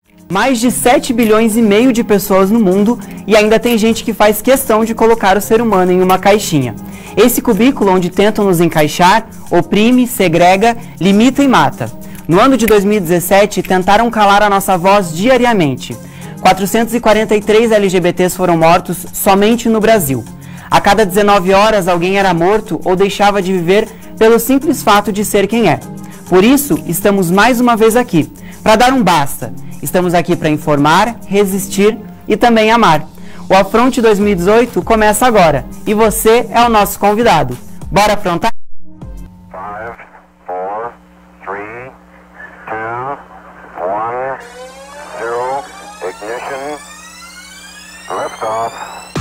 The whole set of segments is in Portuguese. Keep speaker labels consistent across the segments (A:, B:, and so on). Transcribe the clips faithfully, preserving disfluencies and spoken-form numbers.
A: Mais de sete bilhões e meio de pessoas no mundo e ainda tem gente que faz questão de colocar o ser humano em uma caixinha. Esse cubículo onde tentam nos encaixar, oprime, segrega, limita e mata. No ano de dois mil e dezessete, tentaram calar a nossa voz diariamente. quatrocentos e quarenta e três L G B Ts foram mortos somente no Brasil. A cada dezenove horas, alguém era morto ou deixava de viver pelo simples fato de ser quem é. Por isso, estamos mais uma vez aqui, para dar um basta. Estamos aqui para informar, resistir e também amar. O Afronte dois mil e dezoito começa agora e você é o nosso convidado. Bora afrontar?
B: five, four, three, two, one, zero, ignition, liftoff.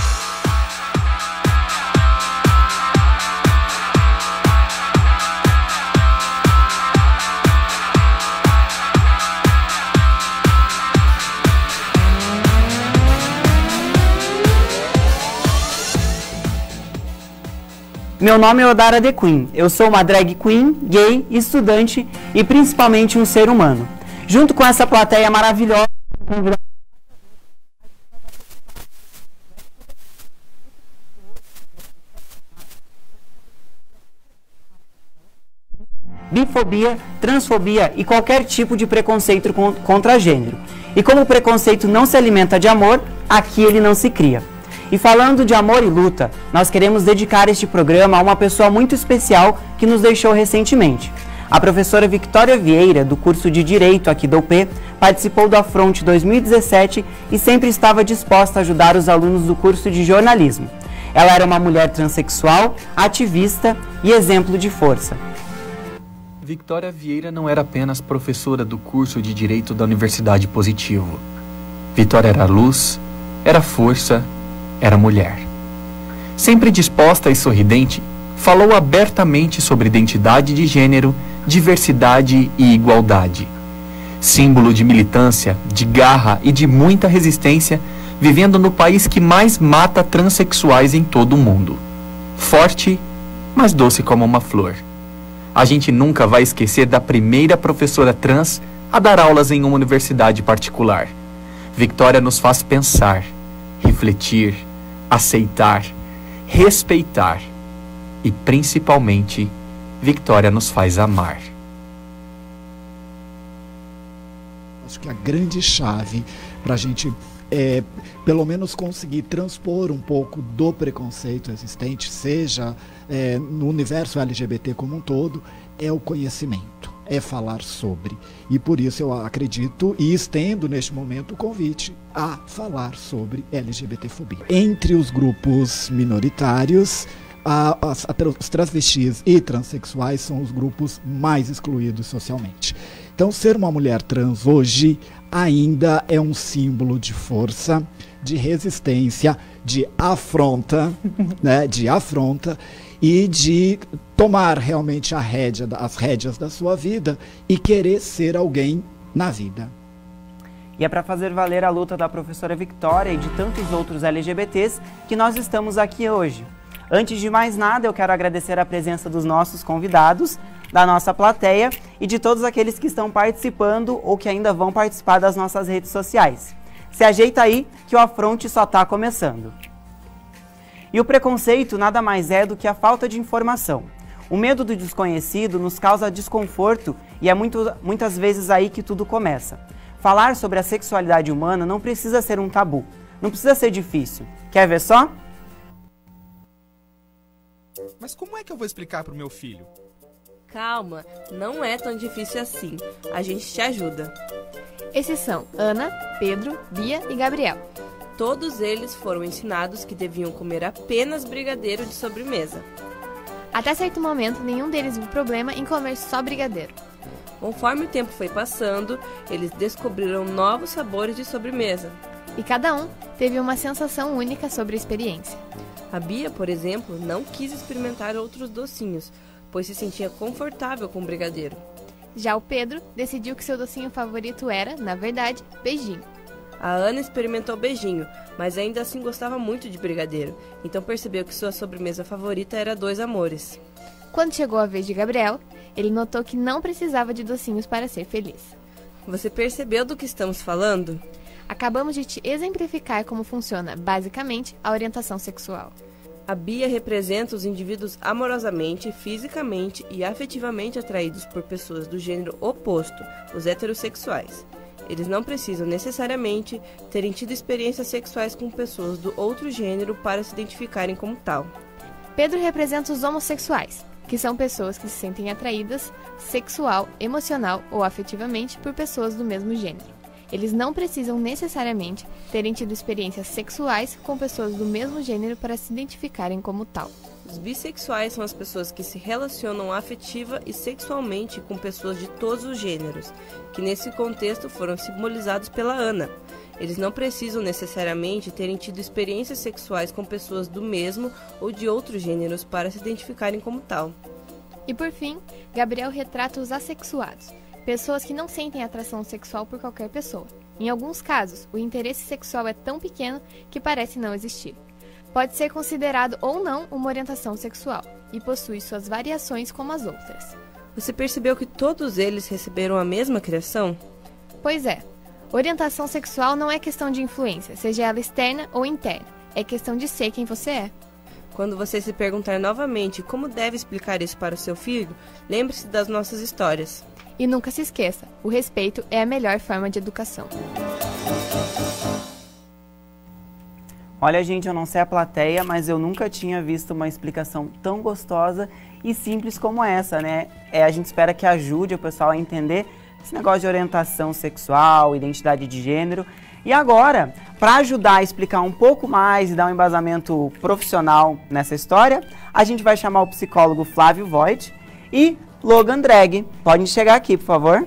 A: Meu nome é Odara The Queen, eu sou uma drag queen, gay, estudante e principalmente um ser humano. Junto com essa plateia maravilhosa, bifobia, transfobia e qualquer tipo de preconceito contra gênero. E como o preconceito não se alimenta de amor, aqui ele não se cria. E falando de amor e luta, nós queremos dedicar este programa a uma pessoa muito especial que nos deixou recentemente. A professora Victória Vieira, do curso de Direito aqui da U P, participou do Afronte dois mil e dezessete e sempre estava disposta a ajudar os alunos do curso de jornalismo. Ela era uma mulher transexual, ativista e exemplo de força.
C: Victória Vieira não era apenas professora do curso de Direito da Universidade Positivo. Victória era luz, era força, era mulher. Sempre disposta e sorridente, falou abertamente sobre identidade de gênero, diversidade e igualdade. Símbolo de militância, de garra e de muita resistência, vivendo no país que mais mata transexuais em todo o mundo. Forte, mas doce como uma flor. A gente nunca vai esquecer da primeira professora trans a dar aulas em uma universidade particular. Victória nos faz pensar, refletir, aceitar, respeitar e, principalmente, Victória nos faz amar.
D: Acho que a grande chave para a gente, é, pelo menos, conseguir transpor um pouco do preconceito existente, seja é, no universo L G B T como um todo, é o conhecimento, é falar sobre. E por isso eu acredito e estendo neste momento o convite a falar sobre L G B T fobia. Entre os grupos minoritários, a, as, a, os travestis e transexuais são os grupos mais excluídos socialmente. Então, ser uma mulher trans hoje ainda é um símbolo de força, de resistência, de afronta, né, de afronta e de tomar realmente a rédea, as rédeas da sua vida e querer ser alguém na vida.
A: E é para fazer valer a luta da professora Victória e de tantos outros L G B Ts que nós estamos aqui hoje. Antes de mais nada, eu quero agradecer a presença dos nossos convidados, da nossa plateia e de todos aqueles que estão participando ou que ainda vão participar das nossas redes sociais. Se ajeita aí que o Afronte só está começando. E o preconceito nada mais é do que a falta de informação. O medo do desconhecido nos causa desconforto e é muito, muitas vezes aí que tudo começa. Falar sobre a sexualidade humana não precisa ser um tabu, não precisa ser difícil. Quer ver só?
E: Mas como é que eu vou explicar pro meu filho?
F: Calma, não é tão difícil assim. A gente te ajuda.
G: Esses são Ana, Pedro, Bia e Gabriel.
F: Todos eles foram ensinados que deviam comer apenas brigadeiro de sobremesa.
G: Até certo momento, nenhum deles viu problema em comer só brigadeiro.
F: Conforme o tempo foi passando, eles descobriram novos sabores de sobremesa.
G: E cada um teve uma sensação única sobre a experiência.
F: A Bia, por exemplo, não quis experimentar outros docinhos, pois se sentia confortável com o brigadeiro.
G: Já o Pedro decidiu que seu docinho favorito era, na verdade, beijinho.
F: A Ana experimentou beijinho, mas ainda assim gostava muito de brigadeiro, então percebeu que sua sobremesa favorita era dois amores.
G: Quando chegou a vez de Gabriel, ele notou que não precisava de docinhos para ser feliz.
F: Você percebeu do que estamos falando?
G: Acabamos de te exemplificar como funciona, basicamente, a orientação sexual.
F: A Bia representa os indivíduos amorosamente, fisicamente e afetivamente atraídos por pessoas do gênero oposto, os heterossexuais. Eles não precisam necessariamente terem tido experiências sexuais com pessoas do outro gênero para se identificarem como tal.
G: Pedro representa os homossexuais, que são pessoas que se sentem atraídas sexual, emocional ou afetivamente por pessoas do mesmo gênero. Eles não precisam necessariamente terem tido experiências sexuais com pessoas do mesmo gênero para se identificarem como tal.
F: Os bissexuais são as pessoas que se relacionam afetiva e sexualmente com pessoas de todos os gêneros, que nesse contexto foram simbolizados pela Ana. Eles não precisam necessariamente terem tido experiências sexuais com pessoas do mesmo ou de outros gêneros para se identificarem como tal.
G: E por fim, Gabriel retrata os assexuados, pessoas que não sentem atração sexual por qualquer pessoa. Em alguns casos, o interesse sexual é tão pequeno que parece não existir. Pode ser considerado ou não uma orientação sexual e possui suas variações como as outras.
F: Você percebeu que todos eles receberam a mesma criação?
G: Pois é. Orientação sexual não é questão de influência, seja ela externa ou interna. É questão de ser quem você é.
F: Quando você se perguntar novamente como deve explicar isso para o seu filho, lembre-se das nossas histórias.
G: E nunca se esqueça, o respeito é a melhor forma de educação.
A: Olha, gente, eu não sei a plateia, mas eu nunca tinha visto uma explicação tão gostosa e simples como essa, né? É, a gente espera que ajude o pessoal a entender esse negócio de orientação sexual, identidade de gênero. E agora, para ajudar a explicar um pouco mais e dar um embasamento profissional nessa história, a gente vai chamar o psicólogo Flávio Voigt e Logan Drag. Podem chegar aqui, por favor.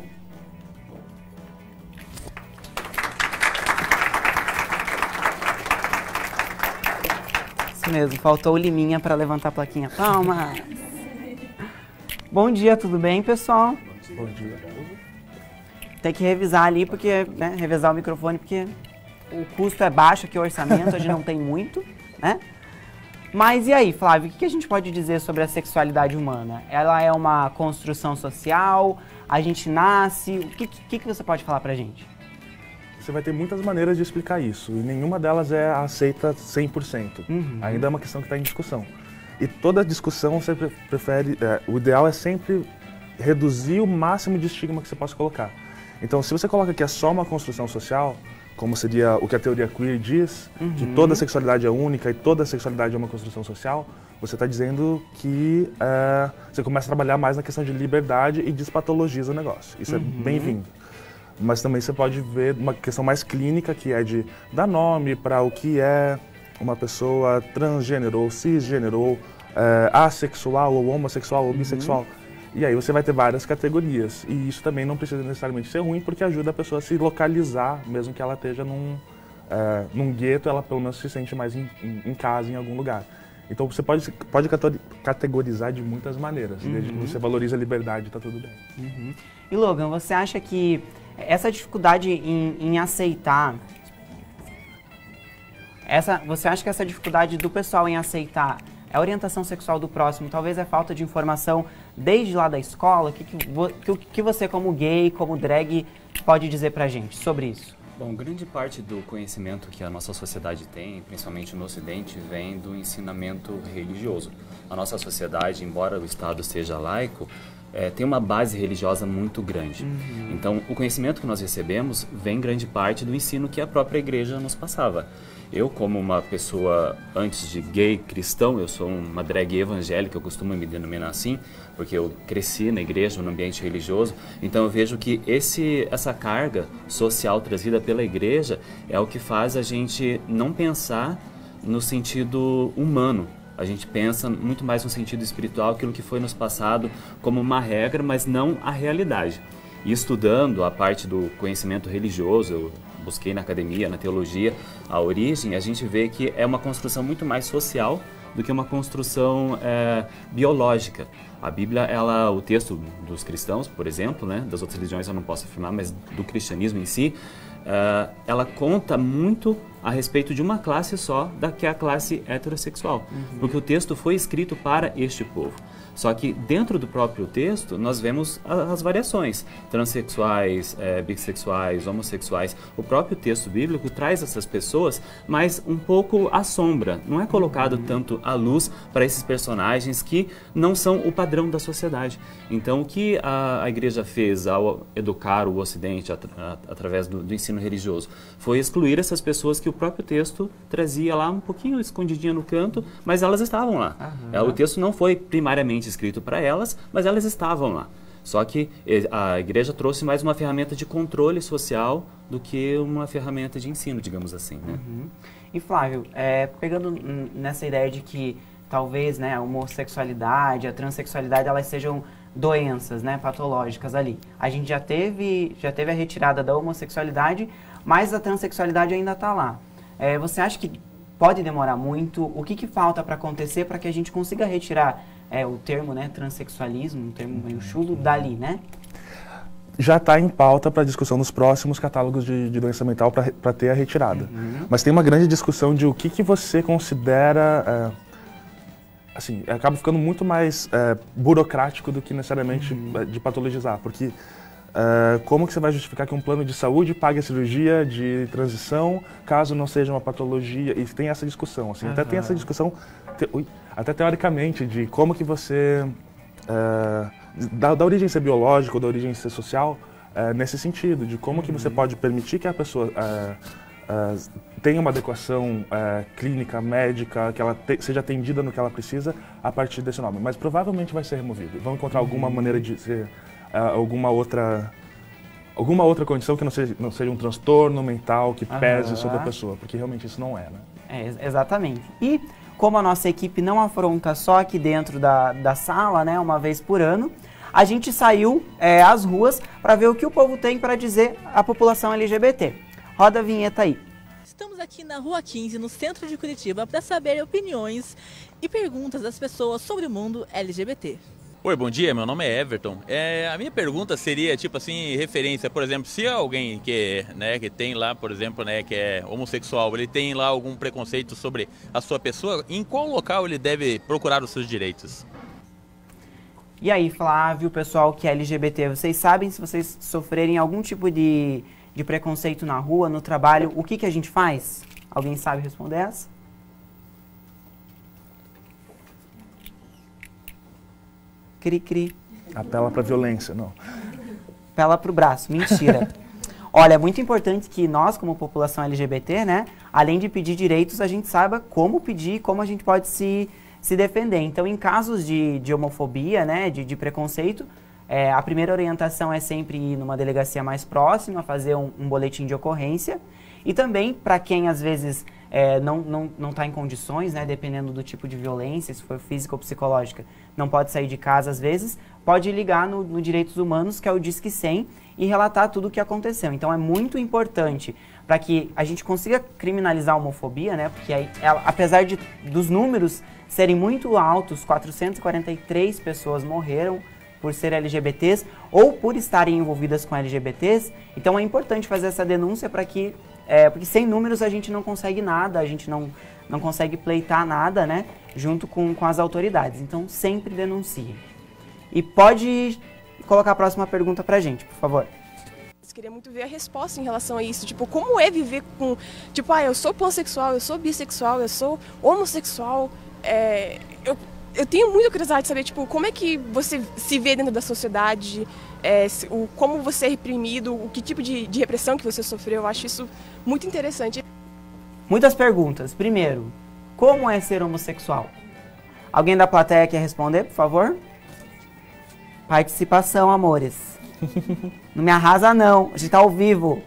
A: Isso mesmo, faltou o Liminha para levantar a plaquinha. Palmas! Bom dia, tudo bem, pessoal?
H: Bom dia.
A: Tem que revisar ali, porque, né, revisar o microfone, porque o custo é baixo aqui, o orçamento, a gente não tem muito, né? Mas e aí, Flávio, o que a gente pode dizer sobre a sexualidade humana? Ela é uma construção social? A gente nasce? O que, que, que você pode falar pra gente?
H: Você vai ter muitas maneiras de explicar isso, e nenhuma delas é aceita cem por cento. Uhum. Ainda é uma questão que está em discussão. E toda discussão você prefere, é, o ideal é sempre reduzir o máximo de estigma que você possa colocar. Então, se você coloca que é só uma construção social, como seria o que a teoria queer diz, uhum. que toda sexualidade é única e toda sexualidade é uma construção social, você está dizendo que é, você começa a trabalhar mais na questão de liberdade e despatologiza o negócio. Isso uhum. é bem-vindo. Mas também você pode ver uma questão mais clínica, que é de dar nome para o que é uma pessoa transgênero, ou cisgênero, ou é, assexual, ou homossexual, ou bissexual. Uhum. E aí você vai ter várias categorias. E isso também não precisa necessariamente ser ruim, porque ajuda a pessoa a se localizar, mesmo que ela esteja num, é, num gueto, ela pelo menos se sente mais em, em, em casa, em algum lugar. Então você pode, pode categorizar de muitas maneiras, uhum. desde que você valorize a liberdade, está tudo bem.
A: Uhum. E Logan, você acha que essa dificuldade em, em aceitar, essa, você acha que essa dificuldade do pessoal em aceitar a orientação sexual do próximo, talvez é falta de informação desde lá da escola? O que, que, que você, como gay, como drag, pode dizer pra gente sobre isso?
I: Bom, grande parte do conhecimento que a nossa sociedade tem, principalmente no Ocidente, vem do ensinamento religioso. A nossa sociedade, embora o Estado seja laico, é, tem uma base religiosa muito grande. Uhum. Então, o conhecimento que nós recebemos vem grande parte do ensino que a própria igreja nos passava. Eu, como uma pessoa, antes de gay, cristão, eu sou uma drag evangélica, eu costumo me denominar assim, porque eu cresci na igreja, no ambiente religioso, então eu vejo que esse, essa carga social trazida pela igreja é o que faz a gente não pensar no sentido humano. A gente pensa muito mais no sentido espiritual, aquilo que foi nos passado como uma regra, mas não a realidade. E estudando a parte do conhecimento religioso, eu busquei na academia, na teologia, a origem, a gente vê que é uma construção muito mais social do que uma construção é, biológica. A Bíblia, ela, o texto dos cristãos, por exemplo, né, das outras religiões eu não posso afirmar, mas do cristianismo em si, é, ela conta muito a respeito de uma classe só, da que é a classe heterossexual, uhum. porque o texto foi escrito para este povo. Só que dentro do próprio texto nós vemos a, as variações, transexuais, é, bissexuais, homossexuais. O próprio texto bíblico traz essas pessoas, mas um pouco à sombra. Não é colocado uhum. tanto à luz para esses personagens que não são o padrão da sociedade. Então o que a, a igreja fez ao educar o Ocidente at, at, através do, do ensino religioso foi excluir essas pessoas que o próprio texto trazia lá um pouquinho escondidinha no canto, mas elas estavam lá. Uhum. É, o texto não foi primariamente escrito para elas, mas elas estavam lá. Só que a igreja trouxe mais uma ferramenta de controle social do que uma ferramenta de ensino, digamos assim, né?
A: Uhum. E Flávio, é, pegando nessa ideia de que talvez, né, a homossexualidade, a transexualidade, elas sejam doenças, né, patológicas ali. A gente já teve, já teve a retirada da homossexualidade, mas a transexualidade ainda está lá. É, você acha que pode demorar muito? O que, que falta para acontecer para que a gente consiga retirar é, o termo, né, transexualismo, um termo meio chulo, dali, né?
H: Já está em pauta para discussão nos próximos catálogos de, de doença mental para ter a retirada. Uhum. Mas tem uma grande discussão de o que, que você considera... É, assim, acaba ficando muito mais é, burocrático do que necessariamente uhum. de patologizar, porque é, como que você vai justificar que um plano de saúde pague a cirurgia de transição caso não seja uma patologia? E tem essa discussão, assim, uhum. até tem essa discussão, te, ui, até teoricamente, de como que você, é, da, da origem ser biológica ou da origem ser social, é, nesse sentido, de como uhum. que você pode permitir que a pessoa... É, Uh, tenha uma adequação uh, clínica, médica, que ela te, seja atendida no que ela precisa a partir desse nome. Mas provavelmente vai ser removido. Vão encontrar uhum. alguma maneira de ser, uh, alguma outra alguma outra condição que não seja, não seja um transtorno mental que pese uhum. sobre a pessoa, porque realmente isso não é, né?
A: É, exatamente. E como a nossa equipe não afronta só aqui dentro da, da sala, né, uma vez por ano, a gente saiu é, às ruas para ver o que o povo tem para dizer à população L G B T. Roda a vinheta aí.
J: Estamos aqui na Rua quinze, no centro de Curitiba, para saber opiniões e perguntas das pessoas sobre o mundo L G B T.
K: Oi, bom dia, meu nome é Everton. É, a minha pergunta seria, tipo assim, referência, por exemplo, se alguém que, né, que tem lá, por exemplo, né, que é homossexual, ele tem lá algum preconceito sobre a sua pessoa, em qual local ele deve procurar os seus direitos?
A: E aí, Flávio, pessoal que é L G B T, vocês sabem se vocês sofrerem algum tipo de... de preconceito na rua, no trabalho, o que, que a gente faz? Alguém sabe responder essa? Cri, cri.
H: Apela para violência, não.
A: Apela para o braço, mentira. Olha, é muito importante que nós, como população L G B T, né, além de pedir direitos, a gente saiba como pedir, como a gente pode se, se defender. Então, em casos de, de homofobia, né, de, de preconceito, É, a primeira orientação é sempre ir numa delegacia mais próxima, fazer um, um boletim de ocorrência. E também, para quem às vezes é, não está não, não tá em condições, né, dependendo do tipo de violência, se for física ou psicológica, não pode sair de casa às vezes, pode ligar no, no Direitos Humanos, que é o Disque cem, e relatar tudo o que aconteceu. Então é muito importante para que a gente consiga criminalizar a homofobia, né, porque aí, ela, apesar de, dos números serem muito altos, quatrocentas e quarenta e três pessoas morreram por ser L G B Ts ou por estarem envolvidas com L G B Ts, então é importante fazer essa denúncia para que, é, porque sem números a gente não consegue nada, a gente não, não consegue pleitar nada, né, junto com, com as autoridades, então sempre denuncie. E pode colocar a próxima pergunta pra gente, por favor.
L: Eu queria muito ver a resposta em relação a isso, tipo, como é viver com, tipo, ah, eu sou pansexual, eu sou bissexual, eu sou homossexual, é, eu Eu tenho muita curiosidade de saber, tipo, como é que você se vê dentro da sociedade, é, o, como você é reprimido, o que tipo de, de repressão que você sofreu. Eu acho isso muito interessante.
A: Muitas perguntas. Primeiro, como é ser homossexual? Alguém da plateia quer responder, por favor? Participação, amores. Não me arrasa, não. A gente tá ao vivo.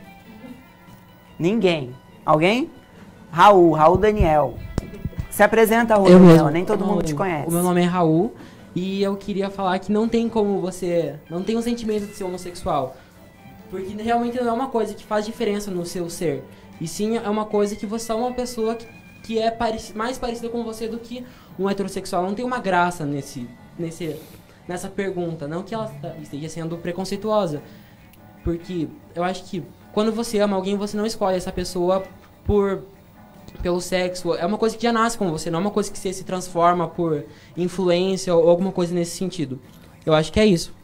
A: Ninguém. Alguém? Raul, Raul Daniel. Se apresenta, Raul, Daniel, nem todo mundo te conhece.
M: O meu nome é Raul e eu queria falar que não tem como você... Não tem um sentimento de ser homossexual. Porque realmente não é uma coisa que faz diferença no seu ser. E sim é uma coisa que você é uma pessoa que, que é parec- mais parecida com você do que um heterossexual. Não tem uma graça nesse, nesse, nessa pergunta. Não que ela esteja sendo preconceituosa. Porque eu acho que quando você ama alguém, você não escolhe essa pessoa por... pelo sexo, é uma coisa que já nasce com você, não é uma coisa que você se transforma por influência ou alguma coisa nesse sentido. Eu acho que é isso.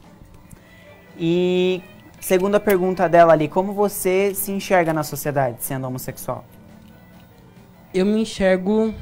A: E, segundo a pergunta dela ali, como você se enxerga na sociedade sendo homossexual?
M: Eu me enxergo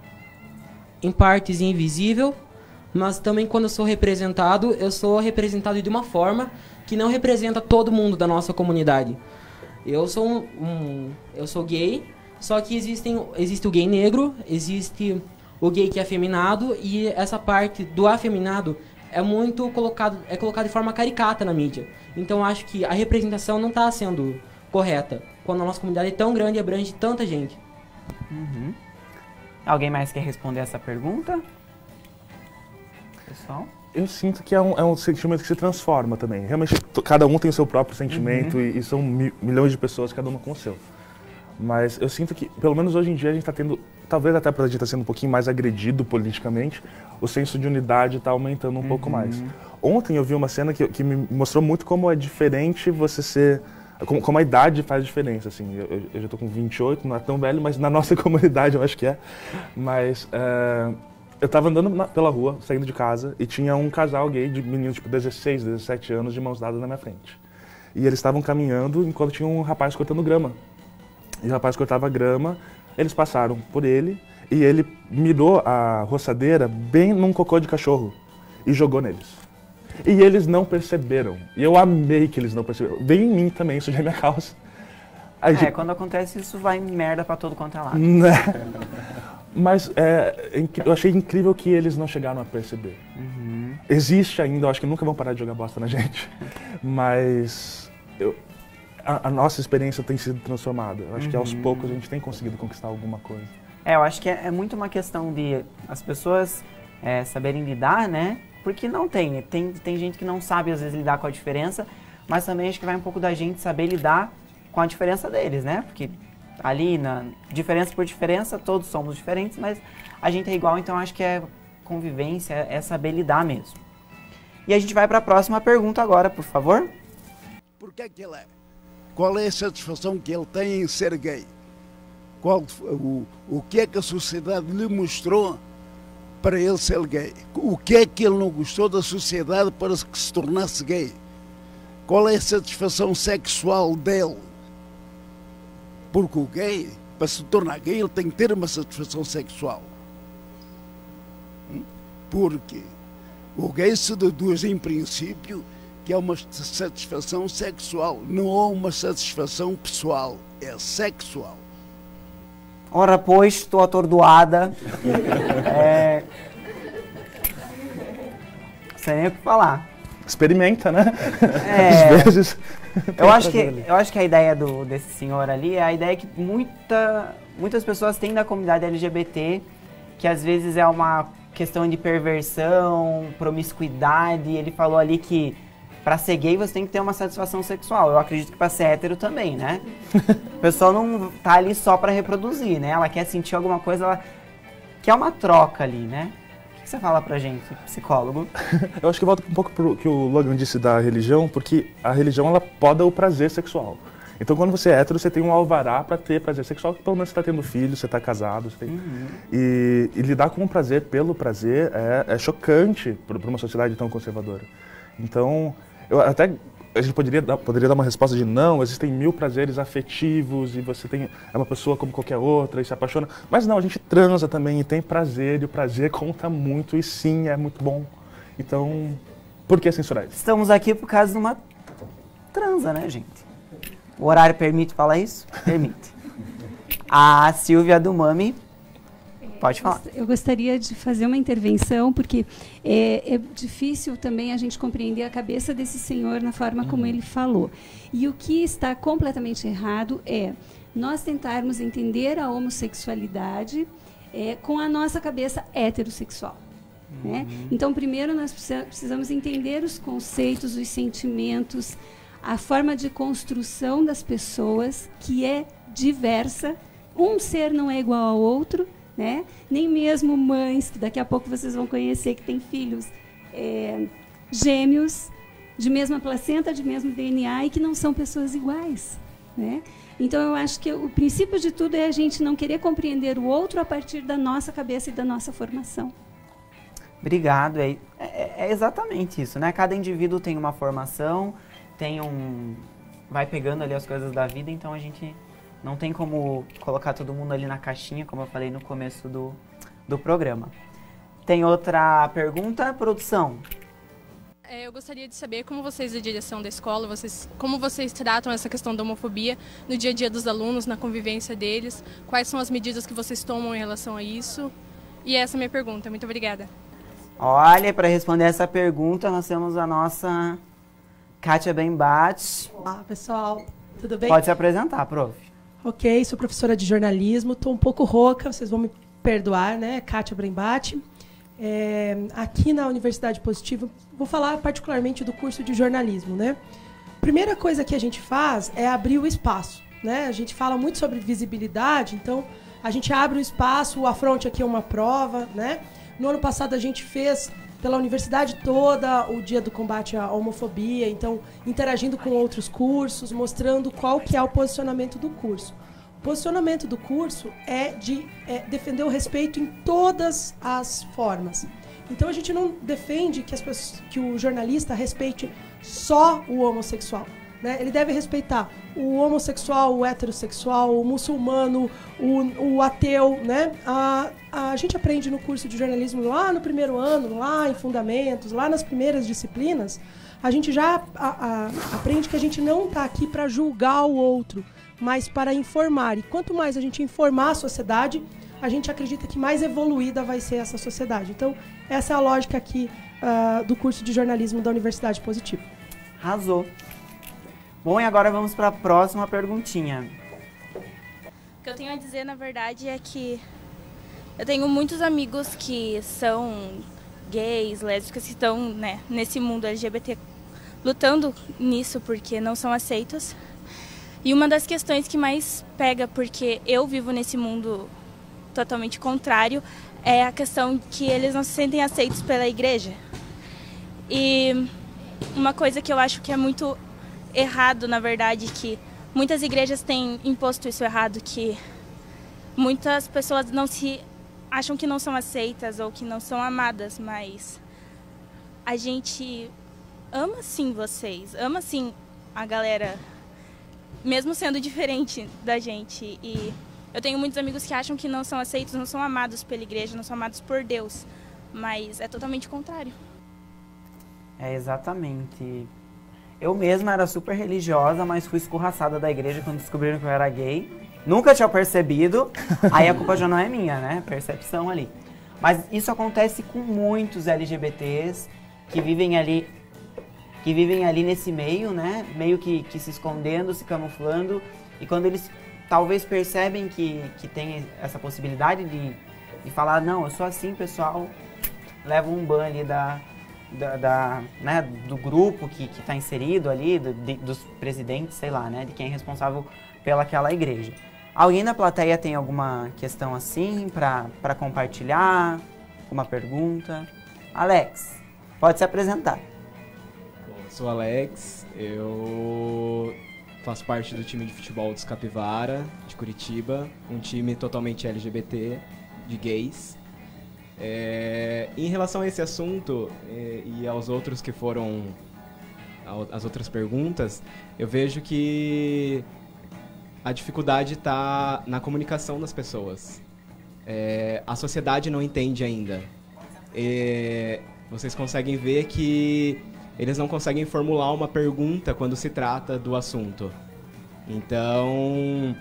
M: em partes invisível, mas também quando eu sou representado, eu sou representado de uma forma que não representa todo mundo da nossa comunidade. Eu sou um, um eu sou gay, só que existem, existe o gay negro, existe o gay que é afeminado, e essa parte do afeminado é muito colocado, é colocado de forma caricata na mídia. Então eu acho que a representação não está sendo correta, quando a nossa comunidade é tão grande e abrange tanta gente.
A: Uhum. Alguém mais quer responder essa pergunta? Pessoal?
H: Eu sinto que é um, é um sentimento que se transforma também. Realmente, cada um tem o seu próprio sentimento, uhum. e, e são mi, milhões de pessoas, cada uma com o seu. Mas eu sinto que, pelo menos hoje em dia, a gente está tendo, talvez até para a gente estar sendo um pouquinho mais agredido politicamente, o senso de unidade está aumentando um uhum. pouco mais. Ontem eu vi uma cena que, que me mostrou muito como é diferente você ser... Como, como a idade faz diferença, assim. Eu, eu já estou com vinte e oito, não é tão velho, mas na nossa comunidade eu acho que é. Mas é, eu estava andando na, pela rua, saindo de casa, e tinha um casal gay de meninos, tipo, dezesseis, dezessete anos, de mãos dadas na minha frente. E eles estavam caminhando enquanto tinha um rapaz cortando grama. E o rapaz cortava grama, eles passaram por ele, e ele mirou a roçadeira bem num cocô de cachorro e jogou neles. E eles não perceberam. E eu amei que eles não perceberam. Veio em mim também, isso já é minha causa. Aí,
A: é,
H: gente...
A: quando acontece isso, vai merda pra todo quanto é lado.
H: Né? Mas é, eu achei incrível que eles não chegaram a perceber.
A: Uhum.
H: Existe ainda, eu acho que nunca vão parar de jogar bosta na gente. Mas eu, a, a nossa experiência tem sido transformada. Eu acho uhum. que aos poucos a gente tem conseguido conquistar alguma coisa.
A: É, eu acho que é, é muito uma questão de as pessoas é, saberem lidar, né? Porque não tem, tem, tem gente que não sabe às vezes lidar com a diferença, mas também acho que vai um pouco da gente saber lidar com a diferença deles, né? Porque ali, na diferença por diferença, todos somos diferentes, mas a gente é igual, então acho que é convivência, é saber lidar mesmo. E a gente vai para a próxima pergunta agora, por favor.
N: Por que é que ele é? Qual é a satisfação que ele tem em ser gay? Qual, o, o que é que a sociedade lhe mostrou para ele ser gay? O que é que ele não gostou da sociedade para que se tornasse gay? Qual é a satisfação sexual dele? Porque o gay, para se tornar gay, ele tem que ter uma satisfação sexual. Porque o gay se deduz, em princípio, que é uma satisfação sexual, não é uma satisfação pessoal, é sexual.
A: Ora, pois, estou atordoada. é... Sem nem o que falar.
H: Experimenta, né?
A: É...
H: Às vezes...
A: eu, acho que, eu acho que a ideia do, desse senhor ali é a ideia que muita, muitas pessoas têm da comunidade L G B T, que às vezes é uma questão de perversão, promiscuidade. Ele falou ali que para ser gay você tem que ter uma satisfação sexual. Eu acredito que para ser hétero também, né? A pessoa não tá ali só para reproduzir, né? Ela quer sentir alguma coisa, ela quer uma troca ali, né? O que você fala pra gente, psicólogo?
H: Eu acho que volta um pouco pro que o Logan disse da religião, porque a religião ela poda o prazer sexual. Então quando você é hétero, você tem um alvará para ter prazer sexual, que pelo menos você está tendo filho, você está casado. Você tem... uhum. e, e lidar com o prazer pelo prazer é, é chocante para uma sociedade tão conservadora. Então, eu até a gente poderia dar, poderia dar uma resposta de não, existem mil prazeres afetivos e você tem, é uma pessoa como qualquer outra e se apaixona. Mas não, a gente transa também e tem prazer, e o prazer conta muito e sim, é muito bom. Então, por que censurar isso?
A: Estamos aqui por causa de uma transa, né, gente? O horário permite falar isso? Permite. A Silvia do Mami, pode falar.
O: Eu gostaria de fazer uma intervenção, porque é, é difícil também a gente compreender a cabeça desse senhor na forma como ele falou. E o que está completamente errado é nós tentarmos entender a homossexualidade é, com a nossa cabeça heterossexual. Uhum. Né? Então, primeiro, nós precisamos entender os conceitos, os sentimentos, a forma de construção das pessoas, que é diversa. Um ser não é igual ao outro, né? Nem mesmo mães, que daqui a pouco vocês vão conhecer, que têm filhos é, gêmeos, de mesma placenta, de mesmo D N A, e que não são pessoas iguais. né? Então, eu acho que o princípio de tudo é a gente não querer compreender o outro a partir da nossa cabeça e da nossa formação.
A: Obrigado. É, é, é exatamente isso, né? Cada indivíduo tem uma formação, tem um... vai pegando ali as coisas da vida, então a gente não tem como colocar todo mundo ali na caixinha, como eu falei no começo do, do programa. Tem outra pergunta, produção?
P: É, eu gostaria de saber como vocês, da direção da escola, vocês, como vocês tratam essa questão da homofobia no dia a dia dos alunos, na convivência deles, quais são as medidas que vocês tomam em relação a isso? E essa é a minha pergunta. Muito obrigada.
A: Olha, para responder essa pergunta, nós temos a nossa Kátia Bembate.
Q: Olá, pessoal. Tudo bem?
A: Pode se apresentar, prof.
Q: Ok, sou professora de jornalismo, estou um pouco rouca, vocês vão me perdoar, né? Kátia Brembate. É, aqui na Universidade Positivo, vou falar particularmente do curso de jornalismo, né? Primeira coisa que a gente faz é abrir o espaço, né? A gente fala muito sobre visibilidade, então a gente abre o espaço, o Afronte aqui é uma prova, né? No ano passado a gente fez pela universidade toda o dia do combate à homofobia, então interagindo com outros cursos, mostrando qual que é o posicionamento do curso. O posicionamento do curso é de é, defender o respeito em todas as formas. Então a gente não defende que, as pessoas, que o jornalista respeite só o homossexual, né? Ele deve respeitar o homossexual, o heterossexual, o muçulmano, o, o ateu, né? A, a gente aprende no curso de jornalismo lá no primeiro ano, lá em fundamentos, lá nas primeiras disciplinas, a gente já a, a, aprende que a gente não está aqui para julgar o outro, mas para informar. E quanto mais a gente informar a sociedade, a gente acredita que mais evoluída vai ser essa sociedade. Então, essa é a lógica aqui uh, do curso de jornalismo da Universidade Positivo.
A: Arrasou. Bom, e agora vamos para a próxima perguntinha.
R: O que eu tenho a dizer, na verdade, é que eu tenho muitos amigos que são gays, lésbicas, que estão, né, nesse mundo L G B T, lutando nisso porque não são aceitos. E uma das questões que mais pega, porque eu vivo nesse mundo totalmente contrário, é a questão que eles não se sentem aceitos pela igreja. E uma coisa que eu acho que é muito errado, na verdade, que muitas igrejas têm imposto isso errado, que muitas pessoas não se acham que não são aceitas ou que não são amadas, mas a gente ama sim vocês, ama sim a galera, mesmo sendo diferente da gente. E eu tenho muitos amigos que acham que não são aceitos, não são amados pela igreja, não são amados por Deus, mas é totalmente contrário.
A: É, exatamente. Eu mesma era super religiosa, mas fui escorraçada da igreja quando descobriram que eu era gay. Nunca tinha percebido, aí a culpa já não é minha, né? Percepção ali. Mas isso acontece com muitos L G B Ts que vivem ali, que vivem ali nesse meio, né? Meio que, que se escondendo, se camuflando. E quando eles talvez percebem que, que tem essa possibilidade de, de falar, não, eu sou assim, pessoal, levam um ban ali da... Da, da, né, do grupo que está inserido ali, do, de, dos presidentes, sei lá, né, de quem é responsável pelaquela igreja. Alguém da plateia tem alguma questão assim para compartilhar? Uma pergunta? Alex, pode se apresentar.
S: Bom, eu sou Alex, eu faço parte do time de futebol dos Capivara, de Curitiba, um time totalmente L G B T, de gays. É, em relação a esse assunto é, e aos outros que foram, as outras perguntas, eu vejo que a dificuldade está na comunicação das pessoas. É, a sociedade não entende ainda. É, vocês conseguem ver que eles não conseguem formular uma pergunta quando se trata do assunto. Então,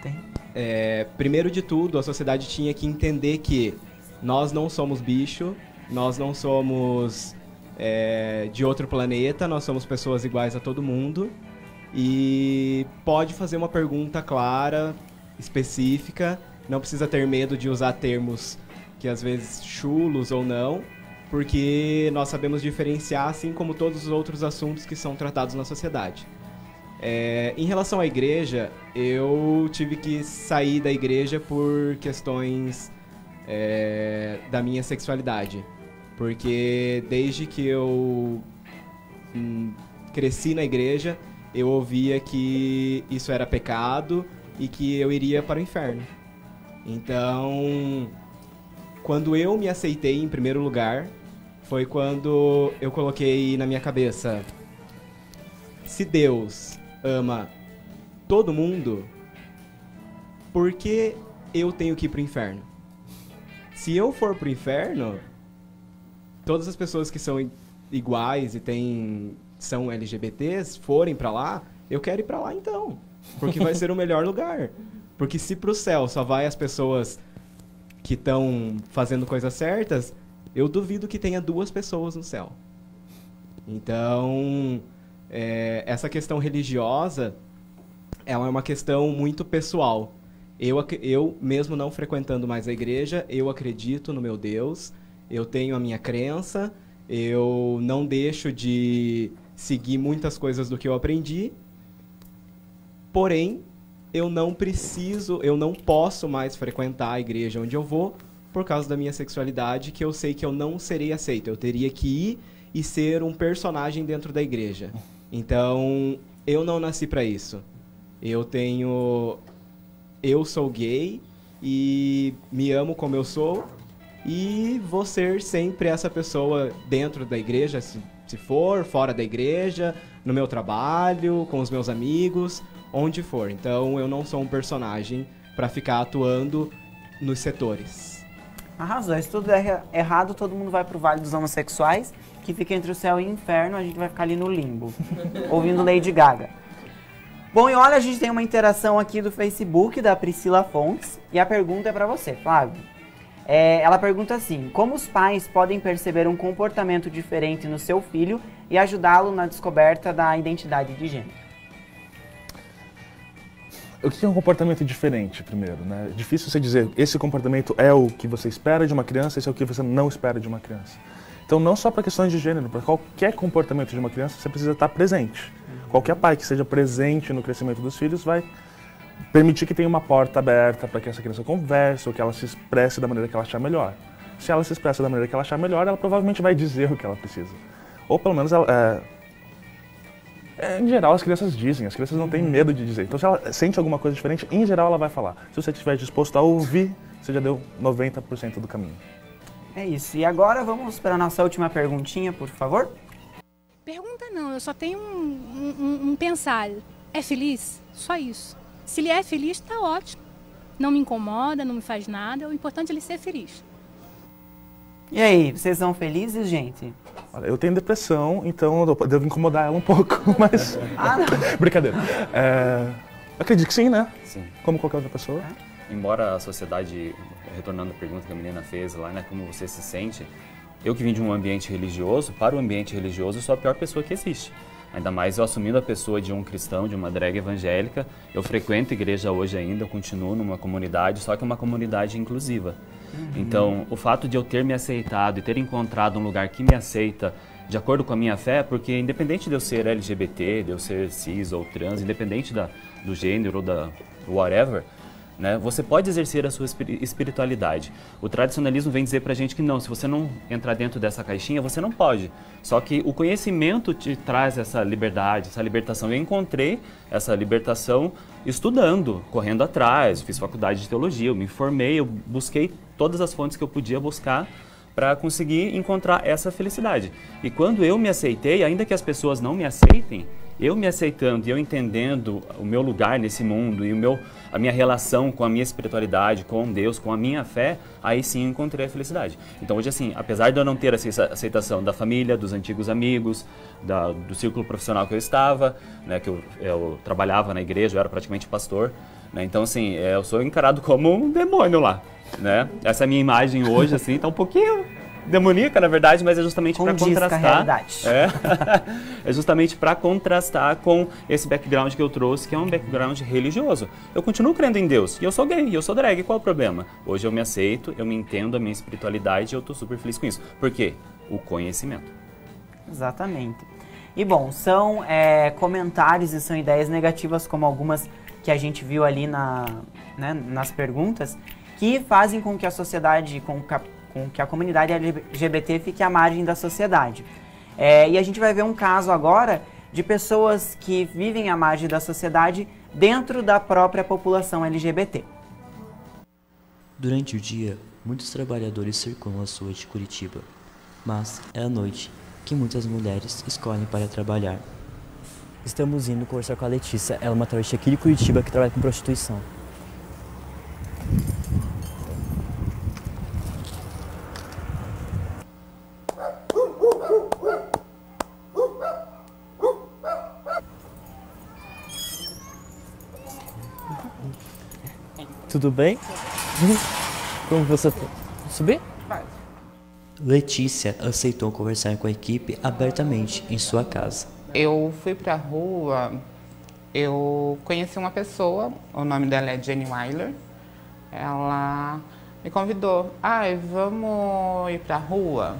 S: é, primeiro de tudo, a sociedade tinha que entender que nós não somos bicho, nós não somos é, de outro planeta, nós somos pessoas iguais a todo mundo. E pode fazer uma pergunta clara, específica, não precisa ter medo de usar termos que às vezes chulos ou não, porque nós sabemos diferenciar, assim como todos os outros assuntos que são tratados na sociedade. É, em relação à igreja, eu tive que sair da igreja por questões é, da minha sexualidade, porque desde que eu hum, cresci na igreja, eu ouvia que isso era pecado e que eu iria para o inferno. Então, quando eu me aceitei em primeiro lugar, foi quando eu coloquei na minha cabeça: se Deus ama todo mundo, por que eu tenho que ir pro inferno? Se eu for pro inferno, todas as pessoas que são iguais e têm, são L G B Ts forem pra lá, eu quero ir pra lá então, porque vai ser o melhor lugar. Porque se pro céu só vai as pessoas que estão fazendo coisas certas, eu duvido que tenha duas pessoas no céu. Então, é, essa questão religiosa, ela é uma questão muito pessoal. Eu, eu, mesmo não frequentando mais a igreja, eu acredito no meu Deus, eu tenho a minha crença, eu não deixo de seguir muitas coisas do que eu aprendi, porém, eu não preciso, eu não posso mais frequentar a igreja onde eu vou por causa da minha sexualidade, que eu sei que eu não serei aceito. Eu teria que ir e ser um personagem dentro da igreja. Então, eu não nasci para isso. Eu tenho... Eu sou gay e me amo como eu sou e vou ser sempre essa pessoa dentro da igreja, se, se for, fora da igreja, no meu trabalho, com os meus amigos, onde for. Então, eu não sou um personagem para ficar atuando nos setores.
A: Arrasou. Se tudo der errado, todo mundo vai pro Vale dos Homossexuais, que fica entre o céu e o inferno, a gente vai ficar ali no limbo, ouvindo Lady Gaga. Bom, e olha, a gente tem uma interação aqui do Facebook da Priscila Fontes, e a pergunta é para você, Flávio. É, ela pergunta assim: como os pais podem perceber um comportamento diferente no seu filho e ajudá-lo na descoberta da identidade de gênero?
H: O que é um comportamento diferente, primeiro, né? É difícil você dizer, esse comportamento é o que você espera de uma criança, esse é o que você não espera de uma criança. Então, não só para questões de gênero, para qualquer comportamento de uma criança, você precisa estar presente. Qualquer pai que seja presente no crescimento dos filhos vai permitir que tenha uma porta aberta para que essa criança converse ou que ela se expresse da maneira que ela achar melhor. Se ela se expressa da maneira que ela achar melhor, ela provavelmente vai dizer o que ela precisa. Ou pelo menos, ela, é, é, em geral, as crianças dizem, as crianças não têm medo de dizer. Então, se ela sente alguma coisa diferente, em geral ela vai falar. Se você estiver disposto a ouvir, você já deu noventa por cento do caminho.
A: É isso. E agora vamos para a nossa última perguntinha, por favor.
T: Pergunta não, eu só tenho um, um, um pensar. É feliz? Só isso. Se ele é feliz, está ótimo. Não me incomoda, não me faz nada. O importante é ele ser feliz.
A: E aí, vocês são felizes, gente?
H: Olha, eu tenho depressão, então eu devo incomodar ela um pouco, mas...
A: Ah, não.
H: Brincadeira. É... Acredito que sim, né?
I: Sim.
H: Como qualquer outra pessoa.
I: Embora a sociedade, retornando à pergunta que a menina fez lá, né, como você se sente, eu que vim de um ambiente religioso, para o ambiente religioso eu sou a pior pessoa que existe. Ainda mais eu assumindo a pessoa de um cristão, de uma drag evangélica, eu frequento igreja hoje ainda, eu continuo numa comunidade, só que é uma comunidade inclusiva. Uhum. Então, o fato de eu ter me aceitado e ter encontrado um lugar que me aceita de acordo com a minha fé, porque independente de eu ser L G B T, de eu ser cis ou trans, independente da, do gênero ou da whatever, né, você pode exercer a sua espiritualidade. O tradicionalismo vem dizer pra gente que não, se você não entrar dentro dessa caixinha, você não pode. Só que o conhecimento te traz essa liberdade, essa libertação. Eu encontrei essa libertação estudando, correndo atrás, fiz faculdade de teologia, eu me informei, eu busquei todas as fontes que eu podia buscar para conseguir encontrar essa felicidade. E quando eu me aceitei, ainda que as pessoas não me aceitem, eu me aceitando e eu entendendo o meu lugar nesse mundo e o meu, a minha relação com a minha espiritualidade, com Deus, com a minha fé, aí sim eu encontrei a felicidade. Então hoje assim, apesar de eu não ter essa aceitação da família, dos antigos amigos, da, do círculo profissional que eu estava, né, que eu, eu trabalhava na igreja, eu era praticamente pastor, né, então assim, eu sou encarado como um demônio lá, né? Essa minha imagem hoje assim tá um pouquinho demoníaca, na verdade, mas é justamente para contrastar. É, é justamente para contrastar com esse background que eu trouxe, que é um background religioso. Eu continuo crendo em Deus, e eu sou gay, e eu sou drag, qual é o problema? Hoje eu me aceito, eu me entendo a minha espiritualidade e eu tô super feliz com isso. Por quê? O conhecimento.
A: Exatamente. E bom, são é, comentários e são ideias negativas, como algumas que a gente viu ali na, né, nas perguntas, que fazem com que a sociedade, com, com que a comunidade L G B T fique à margem da sociedade. É, e a gente vai ver um caso agora de pessoas que vivem à margem da sociedade dentro da própria população L G B T.
U: Durante o dia, muitos trabalhadores circulam as ruas de Curitiba, mas é à noite que muitas mulheres escolhem para trabalhar.
V: Estamos indo conversar com a Letícia, ela é uma travesti aqui de Curitiba que trabalha com prostituição. Tudo bem? Como você tá? Subir?
U: Letícia aceitou conversar com a equipe abertamente em sua casa.
W: Eu fui pra rua, eu conheci uma pessoa, o nome dela é Jenny Weiler. Ela me convidou, ai, vamos ir pra rua?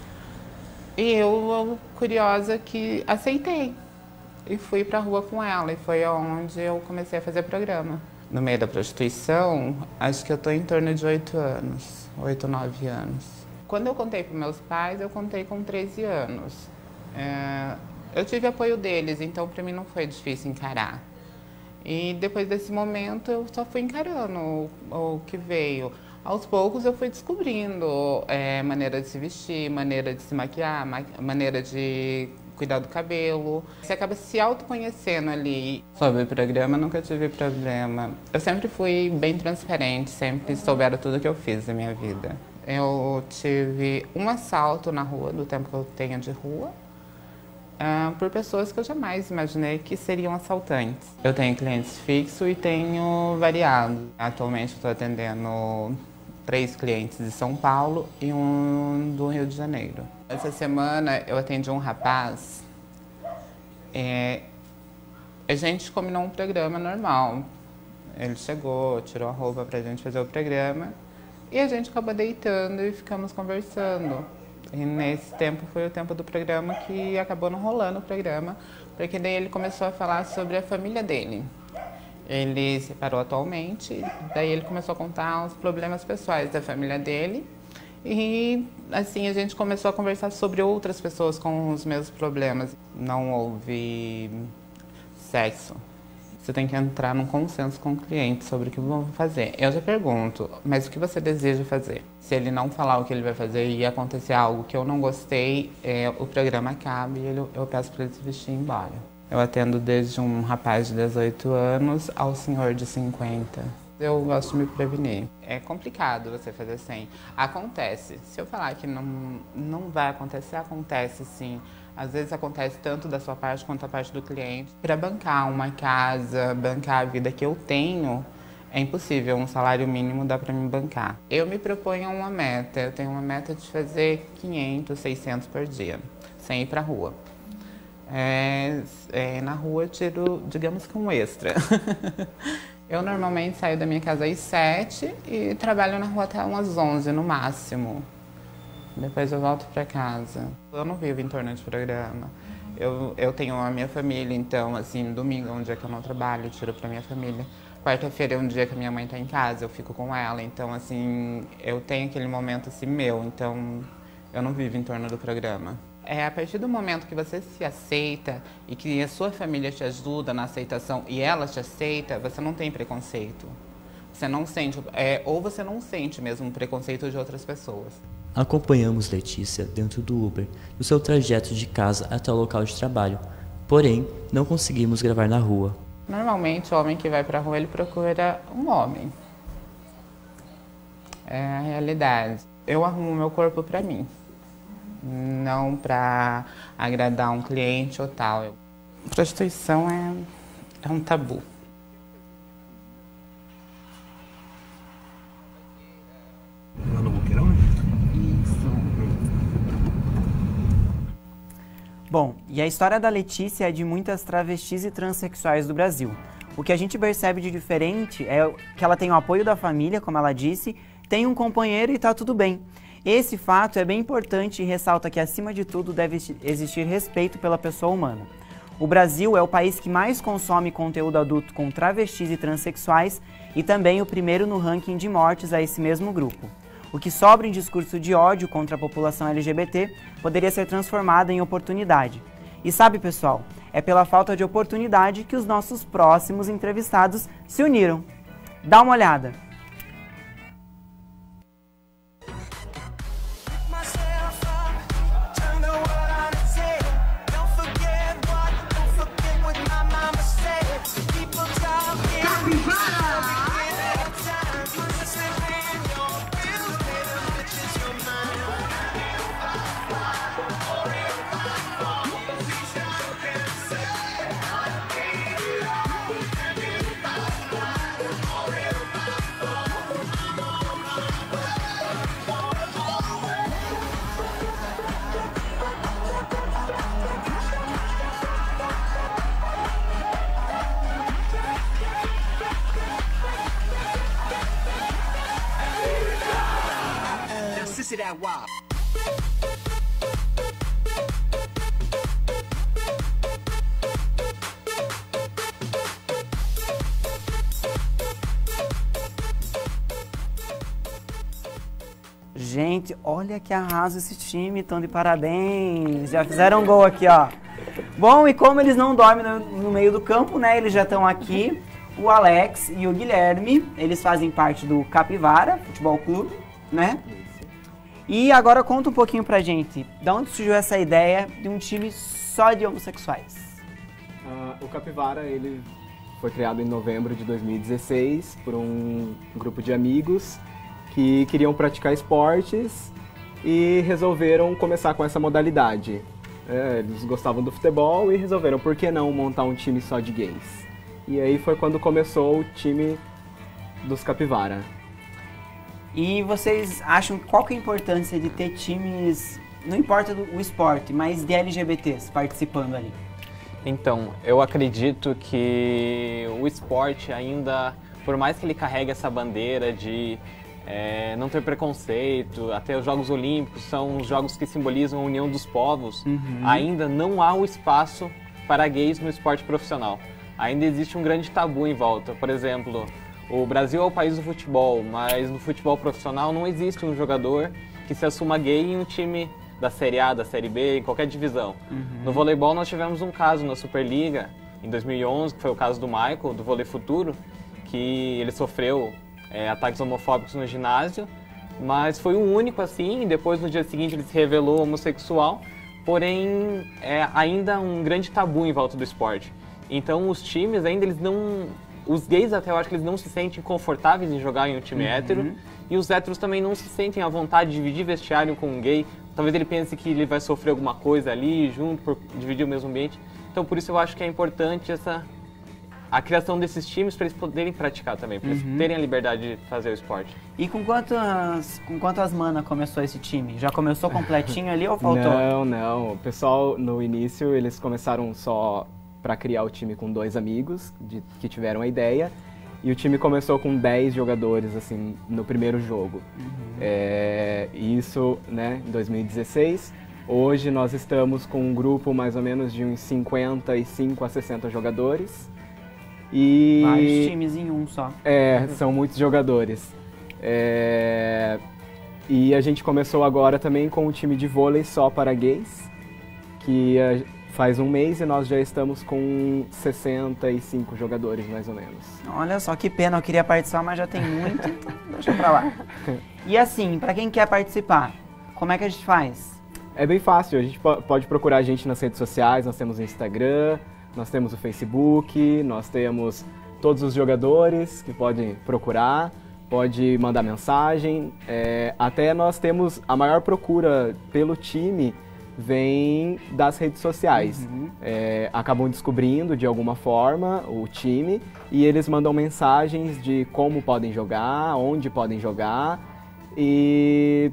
W: E eu, curiosa, que aceitei. E fui pra rua com ela, e foi onde eu comecei a fazer programa. No meio da prostituição, acho que eu tô em torno de oito anos, oito, nove anos. Quando eu contei para meus pais, eu contei com treze anos. É, eu tive apoio deles, então para mim não foi difícil encarar. E depois desse momento eu só fui encarando o, o que veio. Aos poucos eu fui descobrindo é, maneira de se vestir, maneira de se maquiar, ma maneira de cuidar do cabelo. Você acaba se autoconhecendo ali. Sobre o programa, nunca tive problema. Eu sempre fui bem transparente, sempre souberam tudo que eu fiz na minha vida. Eu tive um assalto na rua, do tempo que eu tenho de rua, uh, por pessoas que eu jamais imaginei que seriam assaltantes. Eu tenho clientes fixos e tenho variado. Atualmente eu estou atendendo três clientes de São Paulo e um do Rio de Janeiro. Essa semana eu atendi um rapaz, é, a gente combinou um programa normal. Ele chegou, tirou a roupa pra gente fazer o programa e a gente acabou deitando e ficamos conversando. E nesse tempo foi o tempo do programa que acabou não rolando o programa, porque daí ele começou a falar sobre a família dele. Ele se separou atualmente, daí ele começou a contar os problemas pessoais da família dele. E assim a gente começou a conversar sobre outras pessoas com os mesmos problemas. Não houve sexo. Você tem que entrar num consenso com o cliente sobre o que vão fazer. Eu já pergunto, mas o que você deseja fazer? Se ele não falar o que ele vai fazer e acontecer algo que eu não gostei, é, o programa acaba e ele, eu peço para ele se vestir e ir embora. Eu atendo desde um rapaz de dezoito anos ao senhor de cinquenta. Eu gosto de me prevenir. É complicado você fazer sem. Acontece. Se eu falar que não, não vai acontecer, acontece sim. Às vezes acontece tanto da sua parte quanto da parte do cliente. Para bancar uma casa, bancar a vida que eu tenho, é impossível. Um salário mínimo dá para me bancar. Eu me proponho uma meta. Eu tenho uma meta de fazer quinhentos, seiscentos por dia, sem ir para a rua. É, é, na rua eu tiro, digamos que um extra. Eu normalmente saio da minha casa às sete e trabalho na rua até umas onze no máximo. Depois eu volto para casa. Eu não vivo em torno de programa. Eu, eu tenho a minha família, então, assim, domingo é um dia que eu não trabalho, eu tiro para minha família. Quarta-feira é um dia que a minha mãe está em casa, eu fico com ela. Então, assim, eu tenho aquele momento assim meu, então eu não vivo em torno do programa. É a partir do momento que você se aceita e que a sua família te ajuda na aceitação e ela te aceita, você não tem preconceito. Você não sente, é, ou você não sente mesmo preconceito de outras pessoas.
U: Acompanhamos Letícia dentro do Uber, no seu trajeto de casa até o local de trabalho, porém não conseguimos gravar na rua.
W: Normalmente o homem que vai pra rua, ele procura um homem. É a realidade. Eu arrumo meu corpo pra mim. Não para agradar um cliente ou tal. Prostituição é, é um tabu.
B: Lá no Boqueirão, né?
W: Isso.
A: Bom, e a história da Letícia é de muitas travestis e transexuais do Brasil. O que a gente percebe de diferente é que ela tem o apoio da família, como ela disse, tem um companheiro e tá tudo bem. Esse fato é bem importante e ressalta que, acima de tudo, deve existir respeito pela pessoa humana. O Brasil é o país que mais consome conteúdo adulto com travestis e transexuais e também o primeiro no ranking de mortes a esse mesmo grupo. O que sobra em discurso de ódio contra a população L G B T poderia ser transformado em oportunidade. E sabe, pessoal, é pela falta de oportunidade que os nossos próximos entrevistados se uniram. Dá uma olhada. Gente, olha que arraso esse time, estão de parabéns, já fizeram gol aqui, ó. Bom, e como eles não dormem no, no meio do campo, né, eles já estão aqui, o Alex e o Guilherme, eles fazem parte do Capivara Futebol Clube, né? E agora conta um pouquinho pra gente, de onde surgiu essa ideia de um time só de homossexuais?
S: Uh, o Capivara, ele foi criado em novembro de dois mil e dezesseis por um grupo de amigos que queriam praticar esportes e resolveram começar com essa modalidade. É, eles gostavam do futebol e resolveram, por que não montar um time só de gays? E aí foi quando começou o time dos Capivara.
A: E vocês acham qual que é a importância de ter times, não importa do, o esporte, mas de L G B Ts participando ali?
C: Então, eu acredito que o esporte ainda, por mais que ele carregue essa bandeira de é, não ter preconceito, até os Jogos Olímpicos são os jogos que simbolizam a união dos povos, uhum. ainda não há o espaço para gays no esporte profissional. Ainda existe um grande tabu em volta. Por exemplo, o Brasil é o país do futebol, mas no futebol profissional não existe um jogador que se assuma gay em um time da Série A, da Série B, em qualquer divisão. Uhum. No voleibol nós tivemos um caso na Superliga, em dois mil e onze, que foi o caso do Michael, do Vôlei Futuro, que ele sofreu é, ataques homofóbicos no ginásio, mas foi o único assim, e depois no dia seguinte ele se revelou homossexual, porém é ainda um grande tabu em volta do esporte. Então os times ainda eles não... Os gays até eu acho que eles não se sentem confortáveis em jogar em um time uhum. hétero, e os héteros também não se sentem à vontade de dividir vestiário com um gay. Talvez ele pense que ele vai sofrer alguma coisa ali junto, por dividir o mesmo ambiente. Então por isso eu acho que é importante essa, a criação desses times para eles poderem praticar também, para eles uhum. terem a liberdade de fazer o esporte.
A: E com quantas, com quantas manas começou esse time? Já começou completinho ali ou faltou?
S: Não, não. O pessoal no início eles começaram só para criar o time com dois amigos de, que tiveram a ideia. E o time começou com dez jogadores, assim, no primeiro jogo. Uhum. É, isso, né, em dois mil e dezesseis. Hoje nós estamos com um grupo mais ou menos de uns cinquenta e cinco a sessenta jogadores. E...
A: Vários times em um só.
S: É, são muitos jogadores. É, e a gente começou agora também com um time de vôlei só para gays, que a, faz um mês e nós já estamos com sessenta e cinco jogadores, mais ou menos.
A: Olha só que pena, eu queria participar, mas já tem muito, então deixa pra lá. E assim, pra quem quer participar, como é que a gente faz?
S: É bem fácil, a gente pode procurar a gente nas redes sociais, nós temos o Instagram, nós temos o Facebook, nós temos todos os jogadores que podem procurar, pode mandar mensagem, é, até nós temos a maior procura pelo time, vem das redes sociais. Uhum. É, acabam descobrindo de alguma forma o time e eles mandam mensagens de como podem jogar, onde podem jogar e,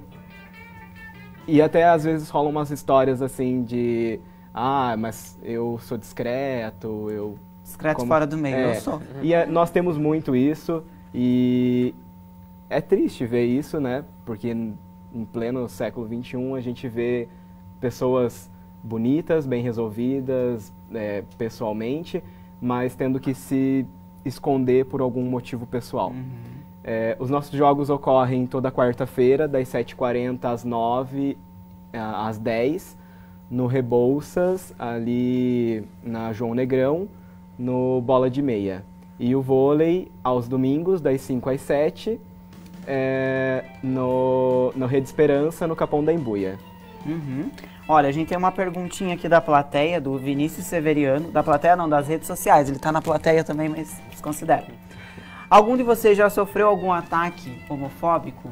S: e até às vezes rolam umas histórias assim de ah, mas eu sou discreto, eu...
A: Discreto
S: como,
A: fora do meio,
S: é,
A: eu sou.
S: E é, nós temos muito isso e é triste ver isso, né? Porque em pleno século vinte e um a gente vê pessoas bonitas, bem resolvidas é, pessoalmente, mas tendo que se esconder por algum motivo pessoal. Uhum. É, os nossos jogos ocorrem toda quarta-feira, das sete e quarenta às nove, às dez, no Rebouças, ali na João Negrão, no Bola de Meia. E o vôlei aos domingos, das cinco às sete, é, no, no Rede Esperança, no Capão da Embuia.
A: Uhum. Olha, a gente tem uma perguntinha aqui da plateia, do Vinícius Severiano. Da plateia não, das redes sociais. Ele tá na plateia também, mas desconsidera. Algum de vocês já sofreu algum ataque homofóbico?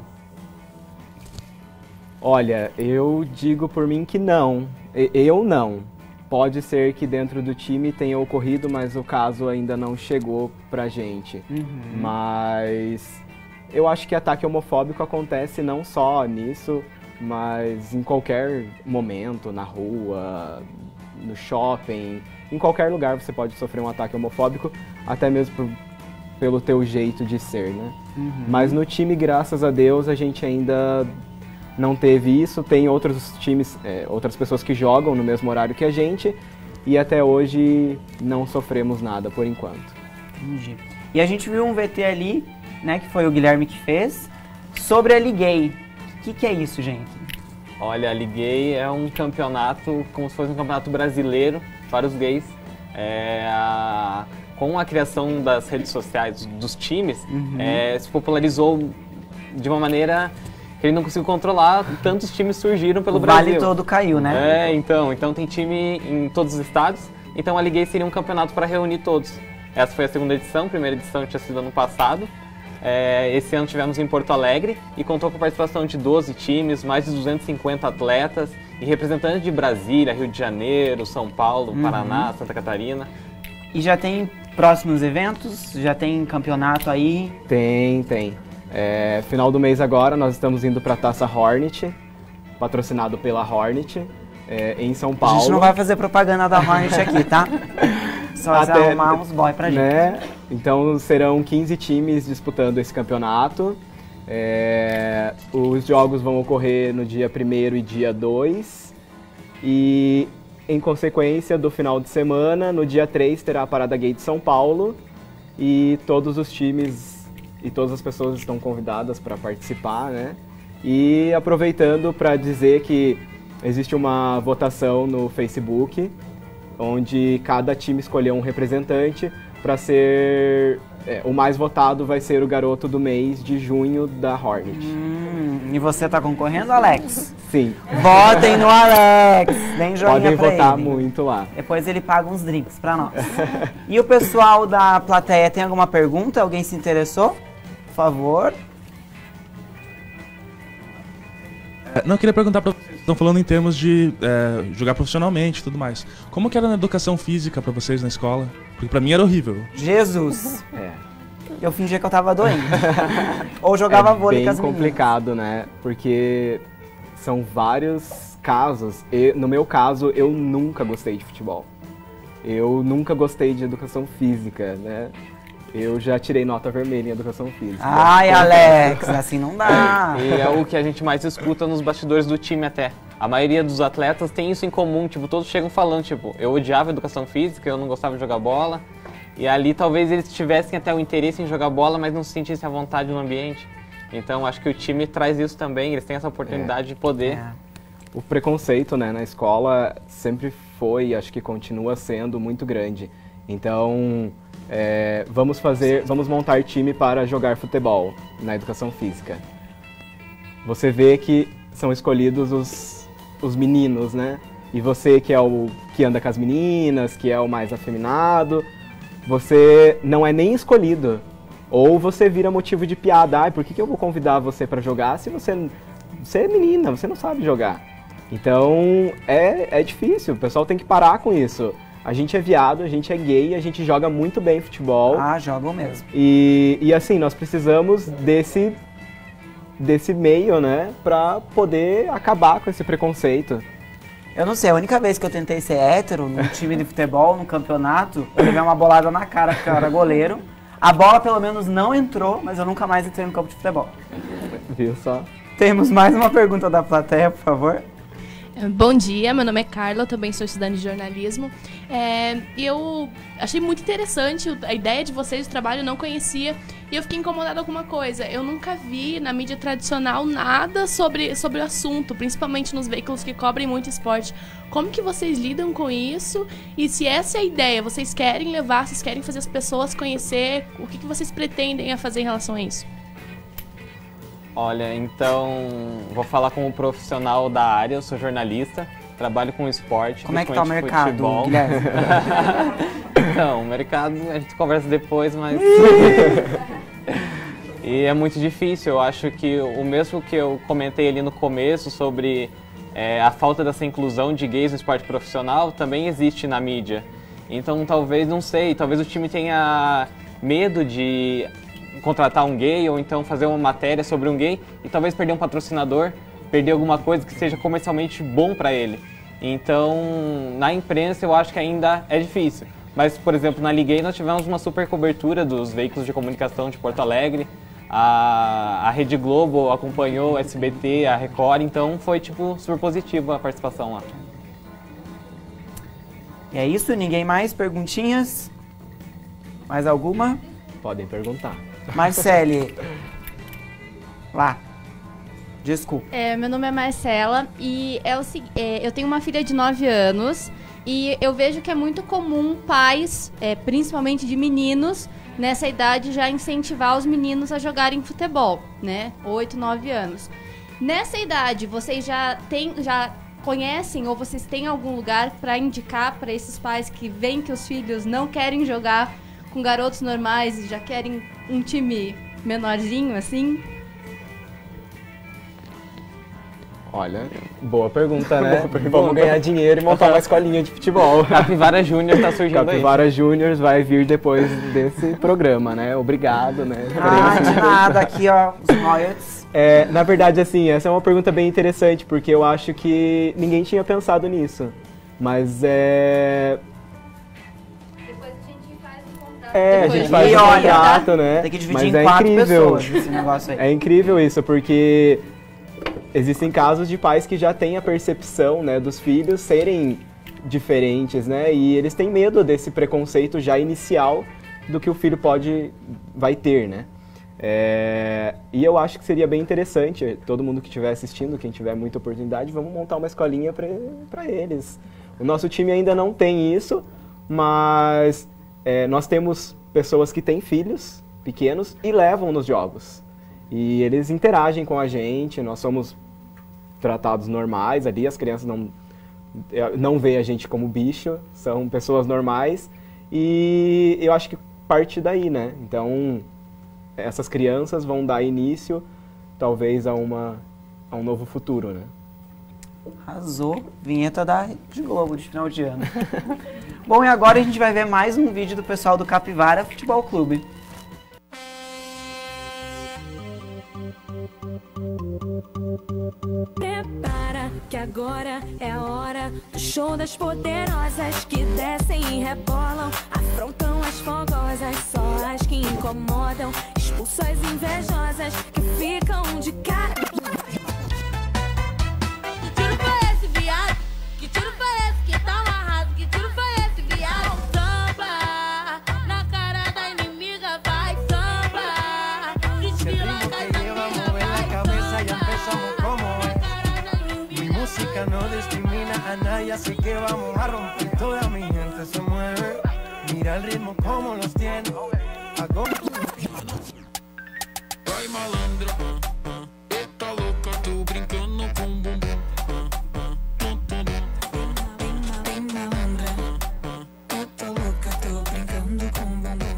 S: Olha, eu digo por mim que não. Eu não. Pode ser que dentro do time tenha ocorrido, mas o caso ainda não chegou pra gente.
A: Uhum.
S: Mas eu acho que ataque homofóbico acontece não só nisso, mas em qualquer momento, na rua, no shopping, em qualquer lugar você pode sofrer um ataque homofóbico, até mesmo por, pelo teu jeito de ser, né?
A: Uhum.
S: Mas no time, graças a Deus, a gente ainda não teve isso. Tem outros times, é, outras pessoas que jogam no mesmo horário que a gente e até hoje não sofremos nada por enquanto.
A: Entendi. E a gente viu um V T ali, né, que foi o Guilherme que fez, sobre a Liguei. O que, que é isso, gente?
C: Olha, a Liguei é um campeonato, como se fosse um campeonato brasileiro para os gays. É, a, com a criação das redes sociais, dos times,
A: Uhum.
C: é, se popularizou de uma maneira que ele não conseguiu controlar, tantos times surgiram pelo
A: O
C: Brasil.
A: vale todo caiu, né?
C: É, então, então tem time em todos os estados, então a Liguei seria um campeonato para reunir todos. Essa foi a segunda edição, a primeira edição tinha sido ano passado. É, esse ano tivemos em Porto Alegre e contou com a participação de doze times, mais de duzentos e cinquenta atletas e representantes de Brasília, Rio de Janeiro, São Paulo,
A: Uhum.
C: Paraná, Santa Catarina.
A: E já tem próximos eventos? Já tem campeonato aí?
S: Tem, tem. É, final do mês agora nós estamos indo para a Taça Hornet, patrocinado pela Hornet, é, em São Paulo.
A: A gente não vai fazer propaganda da Hornet aqui, tá? Só
S: Até,
A: arrumar uns boy pra gente.
S: Né? Então serão quinze times disputando esse campeonato. É, os jogos vão ocorrer no dia primeiro e dia dois. E em consequência do final de semana, no dia três terá a Parada Gay de São Paulo. E todos os times e todas as pessoas estão convidadas para participar, né? E aproveitando para dizer que existe uma votação no Facebook, onde cada time escolheu um representante para ser... É, o mais votado vai ser o garoto do mês de junho da Hornet.
A: Hum, e você tá concorrendo, Alex?
S: Sim.
A: Votem no Alex! Deem joinha
S: Podem
A: pra
S: votar
A: ele.
S: muito lá.
A: Depois ele paga uns drinks pra nós. E o pessoal da plateia tem alguma pergunta? Alguém se interessou? Por favor.
H: É, não, eu queria perguntar para vocês, estão falando em termos de é, jogar profissionalmente e tudo mais. Como que era na educação física para vocês na escola? Porque para mim era horrível.
A: Jesus!
S: É.
A: Eu fingia que eu tava doente. Ou jogava
S: é
A: vôlei
S: bem
A: com as meninas.
S: complicado, né? Porque são vários casos. E, no meu caso, eu nunca gostei de futebol. Eu nunca gostei de educação física, né? Eu já tirei nota vermelha em educação física.
A: Ai, Alex, assim não dá.
C: E é o que a gente mais escuta nos bastidores do time até. A maioria dos atletas tem isso em comum, tipo, todos chegam falando, tipo, eu odiava educação física, eu não gostava de jogar bola. E ali talvez eles tivessem até o interesse em jogar bola, mas não se sentissem à vontade no ambiente. Então acho que o time traz isso também, eles têm essa oportunidade
S: É.
C: de poder.
A: É.
S: O preconceito, né, na escola sempre foi, acho que continua sendo muito grande. Então, é, vamos fazer, vamos montar time para jogar futebol na educação física. Você vê que são escolhidos os, os meninos, né? E você que é o que anda com as meninas, que é o mais afeminado, você não é nem escolhido. Ou você vira motivo de piada. Ai, por que, que eu vou convidar você para jogar se você, você é menina, você não sabe jogar? Então, é, é difícil, o pessoal tem que parar com isso. A gente é viado, a gente é gay, a gente joga muito bem futebol.
A: Ah, jogam mesmo.
S: E, e assim, nós precisamos desse, desse meio, né, pra poder acabar com esse preconceito.
A: Eu não sei, a única vez que eu tentei ser hétero num time de futebol, no campeonato, eu levei uma bolada na cara porque eu era goleiro. A bola pelo menos não entrou, mas eu nunca mais entrei no campo de futebol.
S: Viu só?
A: Temos mais uma pergunta da plateia, por favor.
P: Bom dia, meu nome é Carla, eu também sou estudante de jornalismo. É, e eu achei muito interessante a ideia de vocês, o trabalho eu não conhecia. E eu fiquei incomodada com uma coisa, eu nunca vi na mídia tradicional nada sobre, sobre o assunto, principalmente nos veículos que cobrem muito esporte. Como que vocês lidam com isso? E se essa é a ideia, vocês querem levar, vocês querem fazer as pessoas conhecer, o que, que vocês pretendem a fazer em relação a isso?
C: Olha, então, vou falar como profissional da área, eu sou jornalista, trabalho com esporte.
A: Como é que tá o mercado,
C: futebol.
A: Guilherme?
C: Então, o mercado a gente conversa depois, mas... E é muito difícil, eu acho que o mesmo que eu comentei ali no começo sobre é, a falta dessa inclusão de gays no esporte profissional, também existe na mídia. Então, talvez, não sei, talvez o time tenha medo de contratar um gay ou então fazer uma matéria sobre um gay e talvez perder um patrocinador, perder alguma coisa que seja comercialmente bom para ele. Então, na imprensa eu acho que ainda é difícil. Mas, por exemplo, na Liguei nós tivemos uma super cobertura dos veículos de comunicação de Porto Alegre. A, a Rede Globo acompanhou, o S B T, a Record, então foi tipo super positiva a participação lá.
A: E é isso? Ninguém mais? Perguntinhas? Mais alguma?
S: Podem perguntar.
A: Marcele. Lá. Desculpa.
D: É, meu nome é Marcela e é o, é, eu tenho uma filha de nove anos e eu vejo que é muito comum pais, é, principalmente de meninos, nessa idade já incentivar os meninos a jogarem futebol, né? oito, nove anos. Nessa idade, vocês já, tem, já conhecem ou vocês têm algum lugar para indicar para esses pais que veem que os filhos não querem jogar com garotos normais e já querem um time menorzinho, assim?
S: Olha, boa pergunta, né?
C: Boa pergunta.
S: Vamos ganhar dinheiro e montar uma escolinha de futebol.
C: Capivara Júnior tá surgindo aí.
S: Capivara Júnior vai vir depois desse programa, né? Obrigado, né?
A: Ah, de nada, aqui ó, os royalties.
S: É, na verdade, assim, essa é uma pergunta bem interessante, porque eu acho que ninguém tinha pensado nisso. Mas é... É, a gente faz um contrato, né?
A: Tem que dividir
S: Mas
A: em
S: é
A: quatro
S: incrível.
A: pessoas esse negócio aí.
S: É incrível isso, porque existem casos de pais que já têm a percepção, né, dos filhos serem diferentes, né? E eles têm medo desse preconceito já inicial do que o filho pode, vai ter, né? É, e eu acho que seria bem interessante, todo mundo que estiver assistindo, quem tiver muita oportunidade, vamos montar uma escolinha para eles. O nosso time ainda não tem isso, mas... É, nós temos pessoas que têm filhos pequenos e levam nos jogos. E eles interagem com a gente, nós somos tratados normais ali, as crianças não, não veem a gente como bicho, são pessoas normais. E eu acho que parte daí, né? Então, essas crianças vão dar início, talvez, a, uma, a um novo futuro, né?
A: Arrasou. Vinheta da Rede Globo de final de ano. Bom, e agora a gente vai ver mais um vídeo do pessoal do Capivara Futebol Clube.
E: Prepara que agora é a hora do show das poderosas que descem e rebolam, afrontam as fogosas, só as que incomodam, expulsam as invejosas que ficam de cara.
F: No discrimina a nadie, así que vamos a romper. Toda mi gente se mueve, mira el ritmo como los tiene. Hago... Vai malandra, uh, uh, eita louca, tô brincando com o bumbum. Vem malandra, eita louca, tô brincando com o bumbum.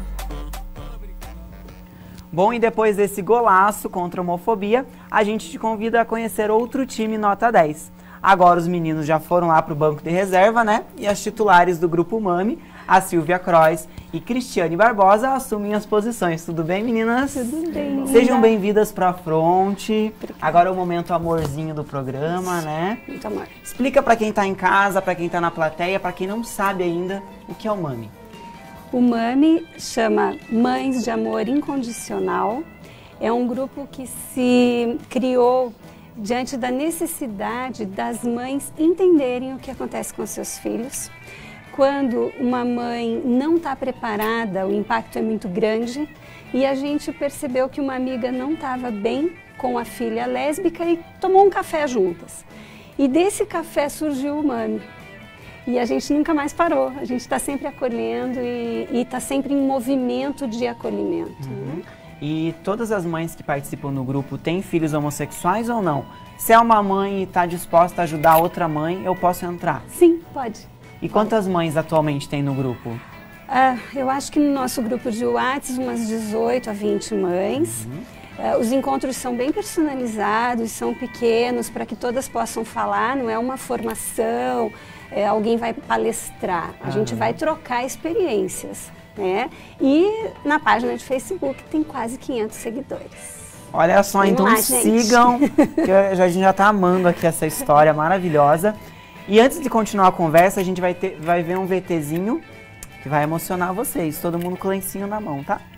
A: Bom, e depois desse golaço contra a homofobia, a gente te convida a conhecer outro time nota dez. Agora os meninos já foram lá para o banco de reserva, né? E as titulares do Grupo Mami, a Silvia Croix e Cristiane Barbosa, assumem as posições. Tudo bem, meninas?
O: Tudo bem.
A: Sejam bem-vindas para a fronte. Agora é o momento amorzinho do programa, né?
O: Muito amor.
A: Explica para quem está em casa, para quem está na plateia, para quem não sabe ainda o que é o Mami.
O: O Mami chama Mães de Amor Incondicional. É um grupo que se criou diante da necessidade das mães entenderem o que acontece com seus filhos. Quando uma mãe não está preparada, o impacto é muito grande, e a gente percebeu que uma amiga não estava bem com a filha lésbica e tomou um café juntas. E desse café surgiu o Mami. E a gente nunca mais parou, a gente está sempre acolhendo e está sempre em movimento de acolhimento.
A: Uhum.
O: Né?
A: E todas as mães que participam do grupo têm filhos homossexuais ou não? Se é uma mãe e está disposta a ajudar outra mãe, eu posso entrar?
O: Sim, pode.
A: E quantas mães atualmente tem no grupo?
O: Ah, eu acho que no nosso grupo de WhatsApp, umas dezoito a vinte mães. Uhum. Ah, os encontros são bem personalizados, são pequenos, para que todas possam falar, não é uma formação, é, alguém vai palestrar. A uhum. gente vai trocar experiências. Né? E na página de Facebook tem quase quinhentos seguidores.
A: Olha só,
O: Vamos
A: então
O: lá,
A: sigam, que a gente já está amando aqui essa história maravilhosa. E antes de continuar a conversa, a gente vai, ter, vai ver um VTzinho que vai emocionar vocês, todo mundo com o lencinho na mão, tá?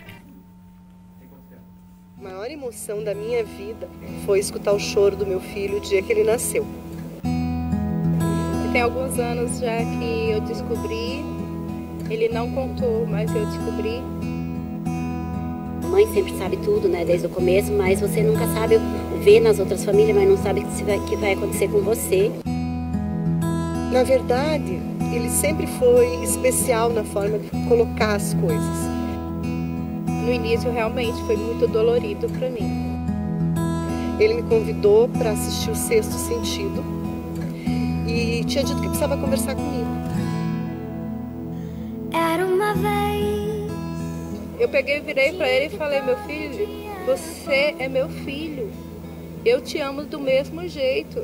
G: A maior emoção da minha vida foi escutar o choro do meu filho o dia que ele nasceu.
J: Tem alguns anos já que eu descobri. Ele não contou, mas eu descobri.
K: A mãe sempre sabe tudo, né, desde o começo, mas você nunca sabe ver nas outras famílias, mas não sabe o que vai, que vai acontecer com você.
G: Na verdade, ele sempre foi especial na forma de colocar as coisas.
J: No início, realmente, foi muito dolorido para mim.
G: Ele me convidou para assistir o Sexto Sentido e tinha dito que precisava conversar comigo.
J: Era uma vez. Eu peguei, virei pra ele e falei: meu filho, você é meu filho. Eu te amo do mesmo jeito.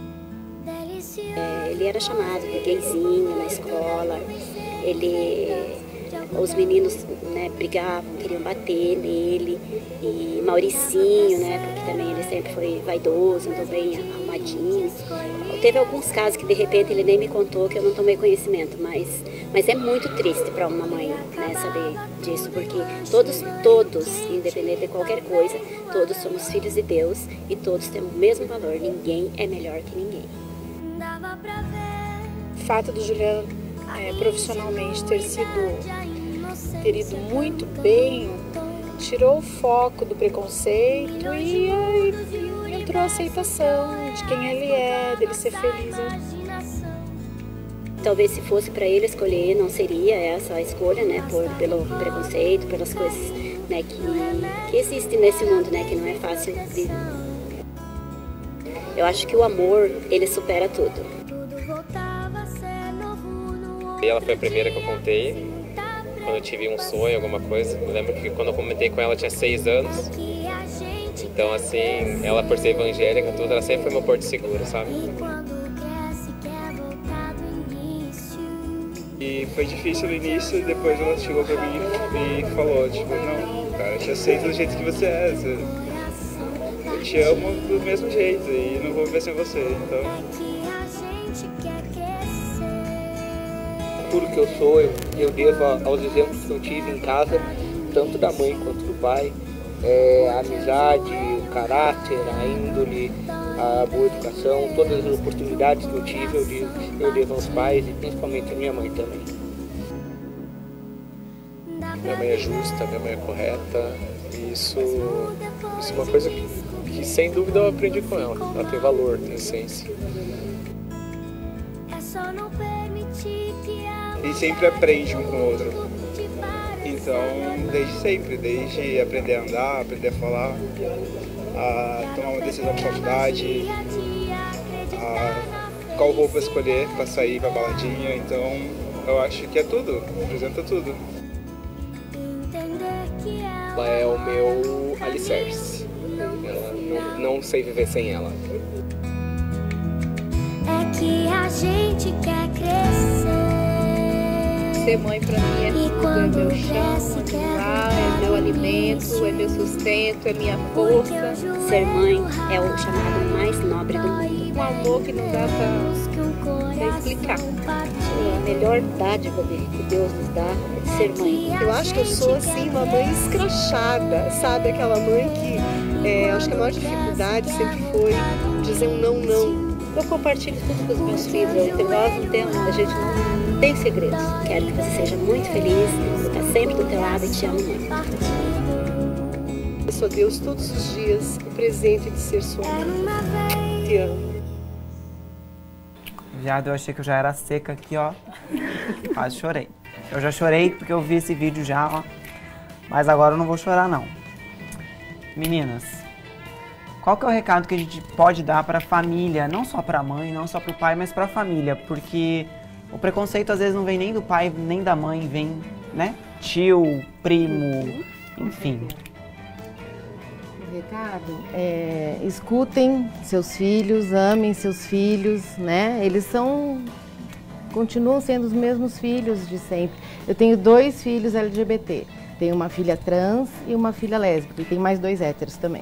K: É, ele era chamado de gayzinho na escola. Ele, os meninos, né, brigavam, queriam bater nele. E Mauricinho, né, porque também ele sempre foi vaidoso, andou bem arrumadinho. Teve alguns casos que de repente ele nem me contou, que eu não tomei conhecimento, mas, mas é muito triste para uma mãe, né, saber disso, porque todos, todos, independente de qualquer coisa, todos somos filhos de Deus e todos temos o mesmo valor, ninguém é melhor que ninguém.
J: O fato do Juliano é, profissionalmente ter sido, ter ido muito bem, tirou o foco do preconceito e aí entrou a aceitação de quem ele é, dele ser feliz.
K: Talvez se fosse para ele escolher, não seria essa a escolha, né, por, pelo preconceito, pelas coisas, né, que, que existem nesse mundo, né, que não é fácil de... Eu acho que o amor, ele supera tudo.
X: E ela foi a primeira que eu contei, quando eu tive um sonho, alguma coisa. Eu lembro que quando eu comentei com ela, eu tinha seis anos. Então, assim, ela por ser evangélica, tudo, ela sempre foi meu porto seguro, sabe?
Y: E foi difícil no início, e depois ela chegou pra mim e falou, tipo, não, cara, eu te aceito do jeito que você é, você... eu te amo do mesmo jeito e não vou viver sem você, então...
Z: Tudo que eu sou, eu, eu devo aos exemplos que eu tive em casa, tanto da mãe quanto do pai. É, a amizade, o caráter, a índole, a boa educação, todas as oportunidades que eu tive, eu devo, eu devo aos pais e principalmente a minha mãe também.
X: Minha mãe é justa, minha mãe é correta, e isso, isso é uma coisa que, que sem dúvida eu aprendi com ela. Ela tem valor, tem essência.
Y: E sempre aprende um com o outro. Então, desde sempre, desde aprender a andar, aprender a falar, a tomar uma decisão na faculdade, a qual roupa escolher para sair pra baladinha. Então, eu acho que é tudo, representa tudo.
Z: Ela é o meu alicerce. Ela, não, não sei viver sem ela.
E: É que a gente quer crescer.
J: Ser mãe pra mim é tudo, é meu chão, é meu ar, é meu alimento, é meu sustento, é minha força.
K: Ser mãe é o chamado mais nobre do mundo.
J: Um amor que não dá pra, pra explicar.
K: É a melhor dádiva que Deus nos dá é ser mãe.
G: Eu acho que eu sou assim uma mãe escrachada, sabe? Aquela mãe que É, acho que a maior dificuldade sempre foi dizer um não, não.
K: Eu compartilho tudo com os meus filhos. Eu, nós não temos, a gente não tem segredos. Quero que você seja muito feliz, eu estou sempre do teu lado e te amo muito.
G: Peço a Deus todos os dias o presente de ser sua mãe. Te amo.
A: Viado, eu achei que eu já era seca aqui, ó. Quase chorei. Eu já chorei porque eu vi esse vídeo já, ó. Mas agora eu não vou chorar, não. Meninas, qual que é o recado que a gente pode dar para a família, não só para a mãe, não só para o pai, mas para a família? Porque o preconceito às vezes não vem nem do pai, nem da mãe, vem, né? Tio, primo, enfim.
L: O recado é: escutem seus filhos, amem seus filhos, né? Eles são, continuam sendo os mesmos filhos de sempre. Eu tenho dois filhos L G B T. Tenho uma filha trans e uma filha lésbica, e tem mais dois héteros também.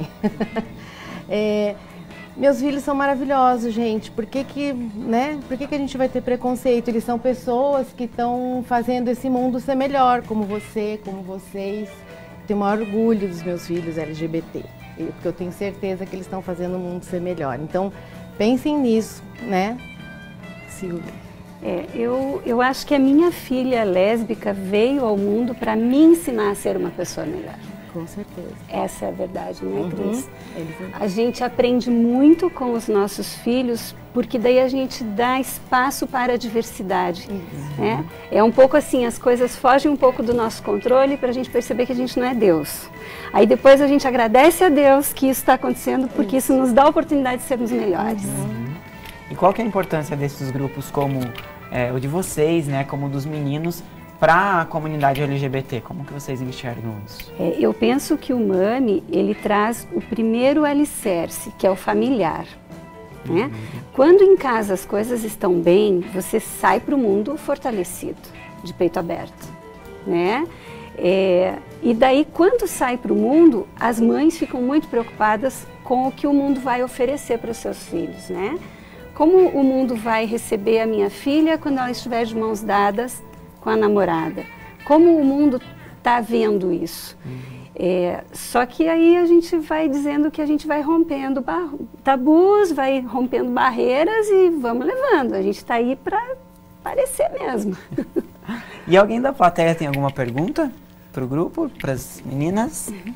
L: é, meus filhos são maravilhosos, gente. Por que que, né? Por que que a gente vai ter preconceito? Eles são pessoas que estão fazendo esse mundo ser melhor, como você, como vocês. Tenho o maior orgulho dos meus filhos L G B T, porque eu tenho certeza que eles estão fazendo o mundo ser melhor. Então, pensem nisso, né, Silvia?
O: É, eu, eu acho que a minha filha lésbica veio ao mundo para me ensinar a ser uma pessoa melhor.
L: Com certeza.
O: Essa é a verdade, né, Cris?
L: Uhum.
O: A gente aprende muito com os nossos filhos, porque daí a gente dá espaço para a diversidade. Uhum. Né? É um pouco assim, as coisas fogem um pouco do nosso controle para a gente perceber que a gente não é Deus. Aí depois a gente agradece a Deus que isso está acontecendo, porque isso nos dá a oportunidade de sermos melhores.
A: Uhum. E qual que é a importância desses grupos como é, o de vocês, né, como o dos meninos, para a comunidade L G B T? Como que vocês enxergam isso?
O: É, eu penso que o MAMI, ele traz o primeiro alicerce, que é o familiar. Né? Uhum. Quando em casa as coisas estão bem, você sai para o mundo fortalecido, de peito aberto. Né? É, e daí, quando sai para o mundo, as mães ficam muito preocupadas com o que o mundo vai oferecer para os seus filhos, né? Como o mundo vai receber a minha filha quando ela estiver de mãos dadas com a namorada? Como o mundo está vendo isso? Uhum. É, só que aí a gente vai dizendo que a gente vai rompendo tabus, vai rompendo barreiras e vamos levando. A gente está aí para aparecer mesmo.
A: E alguém da plateia tem alguma pergunta para o grupo, para as meninas?
O: Uhum.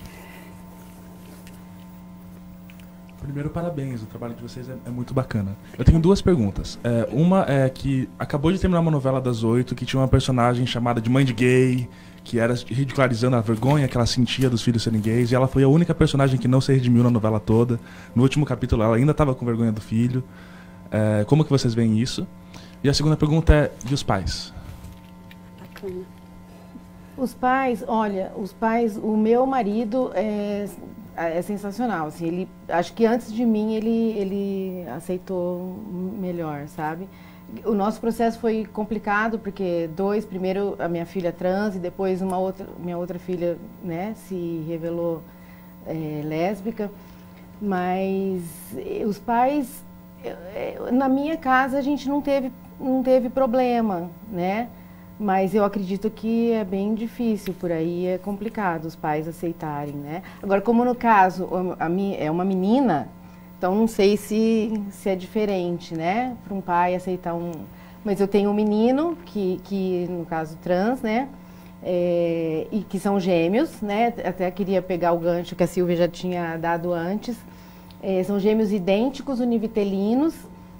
H: Primeiro, parabéns, o trabalho de vocês é, é muito bacana. Eu tenho duas perguntas. É, uma é que acabou de terminar uma novela das oito que tinha uma personagem chamada de mãe de gay, que era ridicularizando a vergonha que ela sentia dos filhos serem gays, e ela foi a única personagem que não se redimiu na novela toda. No último capítulo ela ainda estava com vergonha do filho. É, como que vocês veem isso? E a segunda pergunta é, e os pais?
L: Bacana. Os pais, olha, os pais, o meu marido é... é sensacional, assim, ele, acho que antes de mim ele, ele aceitou melhor, sabe? O nosso processo foi complicado porque dois, primeiro a minha filha trans e depois uma outra, minha outra filha, né, se revelou é, lésbica, mas os pais, na minha casa a gente não teve, não teve problema, né? Mas eu acredito que é bem difícil, por aí é complicado os pais aceitarem, né? Agora, como no caso, a minha, é uma menina, então não sei se, se é diferente, né? Para um pai aceitar um... Mas eu tenho um menino, que, que no caso trans, né? É, e que são gêmeos, né? Até queria pegar o gancho que a Silvia já tinha dado antes. É, são gêmeos idênticos, univitelinos.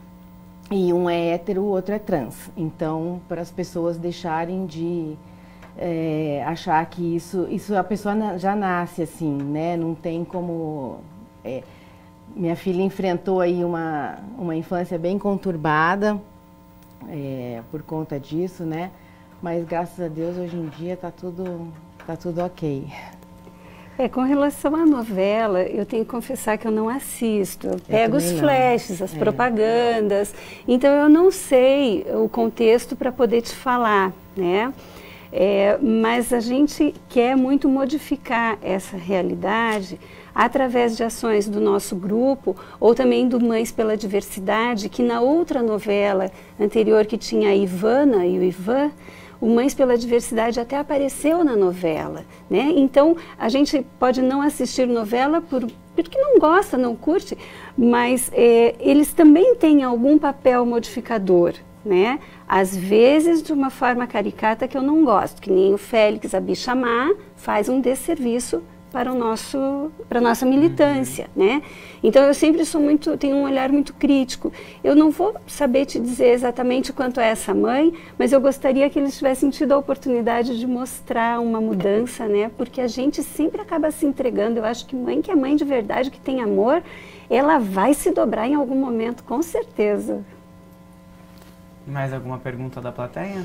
L: E um é hétero, o outro é trans. Então, para as pessoas deixarem de é, achar que isso, isso a pessoa na, já nasce assim, né? Não tem como... É, minha filha enfrentou aí uma, uma infância bem conturbada é, por conta disso, né? Mas, graças a Deus, hoje em dia está tudo, tá tudo ok.
O: É, com relação à novela, eu tenho que confessar que eu não assisto. Eu pego os flashes, as é. propagandas, então eu não sei o contexto para poder te falar, né? É, mas a gente quer muito modificar essa realidade através de ações do nosso grupo ou também do Mães pela Diversidade, que na outra novela anterior que tinha a Ivana e o Ivan, O Mães pela Diversidade até apareceu na novela, né? Então, a gente pode não assistir novela por, porque não gosta, não curte, mas é, eles também têm algum papel modificador, né? Às vezes de uma forma caricata que eu não gosto, que nem o Félix Abichamar faz um desserviço para o nosso, para a nossa militância, uhum. né? Então eu sempre sou muito, tenho um olhar muito crítico. Eu não vou saber te dizer exatamente quanto é essa mãe, mas eu gostaria que eles tivessem tido a oportunidade de mostrar uma mudança, né? Porque a gente sempre acaba se entregando. Eu acho que mãe que é mãe de verdade, que tem amor, ela vai se dobrar em algum momento, com certeza.
A: Mais alguma pergunta da plateia?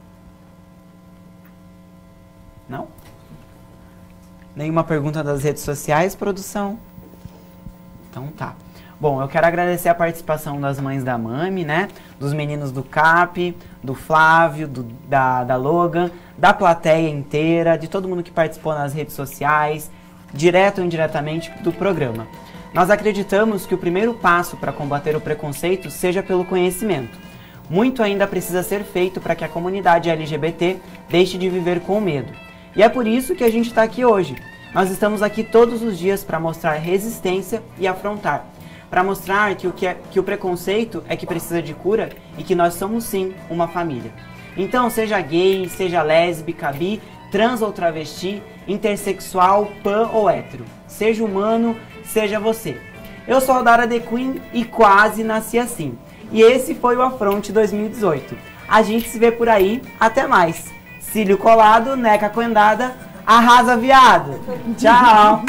A: Não? Nenhuma pergunta das redes sociais, produção? Então tá. Bom, eu quero agradecer a participação das mães da Mami, né? Dos meninos do C A P, do Flávio, do, da, da Logan, da plateia inteira, de todo mundo que participou nas redes sociais, direto ou indiretamente do programa. Nós acreditamos que o primeiro passo para combater o preconceito seja pelo conhecimento. Muito ainda precisa ser feito para que a comunidade L G B T deixe de viver com medo. E é por isso que a gente está aqui hoje. Nós estamos aqui todos os dias para mostrar resistência e afrontar. Para mostrar que o, que, é, que o preconceito é que precisa de cura e que nós somos sim uma família. Então, seja gay, seja lésbica, bi, trans ou travesti, intersexual, pan ou hétero. Seja humano, seja você. Eu sou a Dara The Queen e quase nasci assim. E esse foi o Afronte dois mil e dezoito. A gente se vê por aí. Até mais. Cílio colado, neca coendada, arrasa viado. Tchau.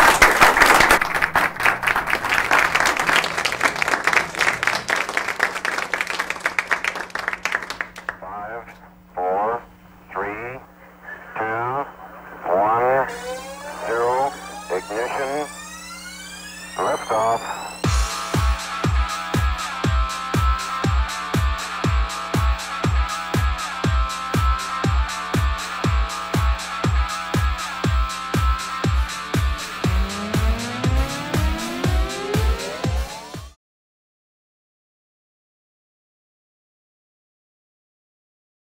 F: Five, four, three, two, one, zero, ignition, lift off.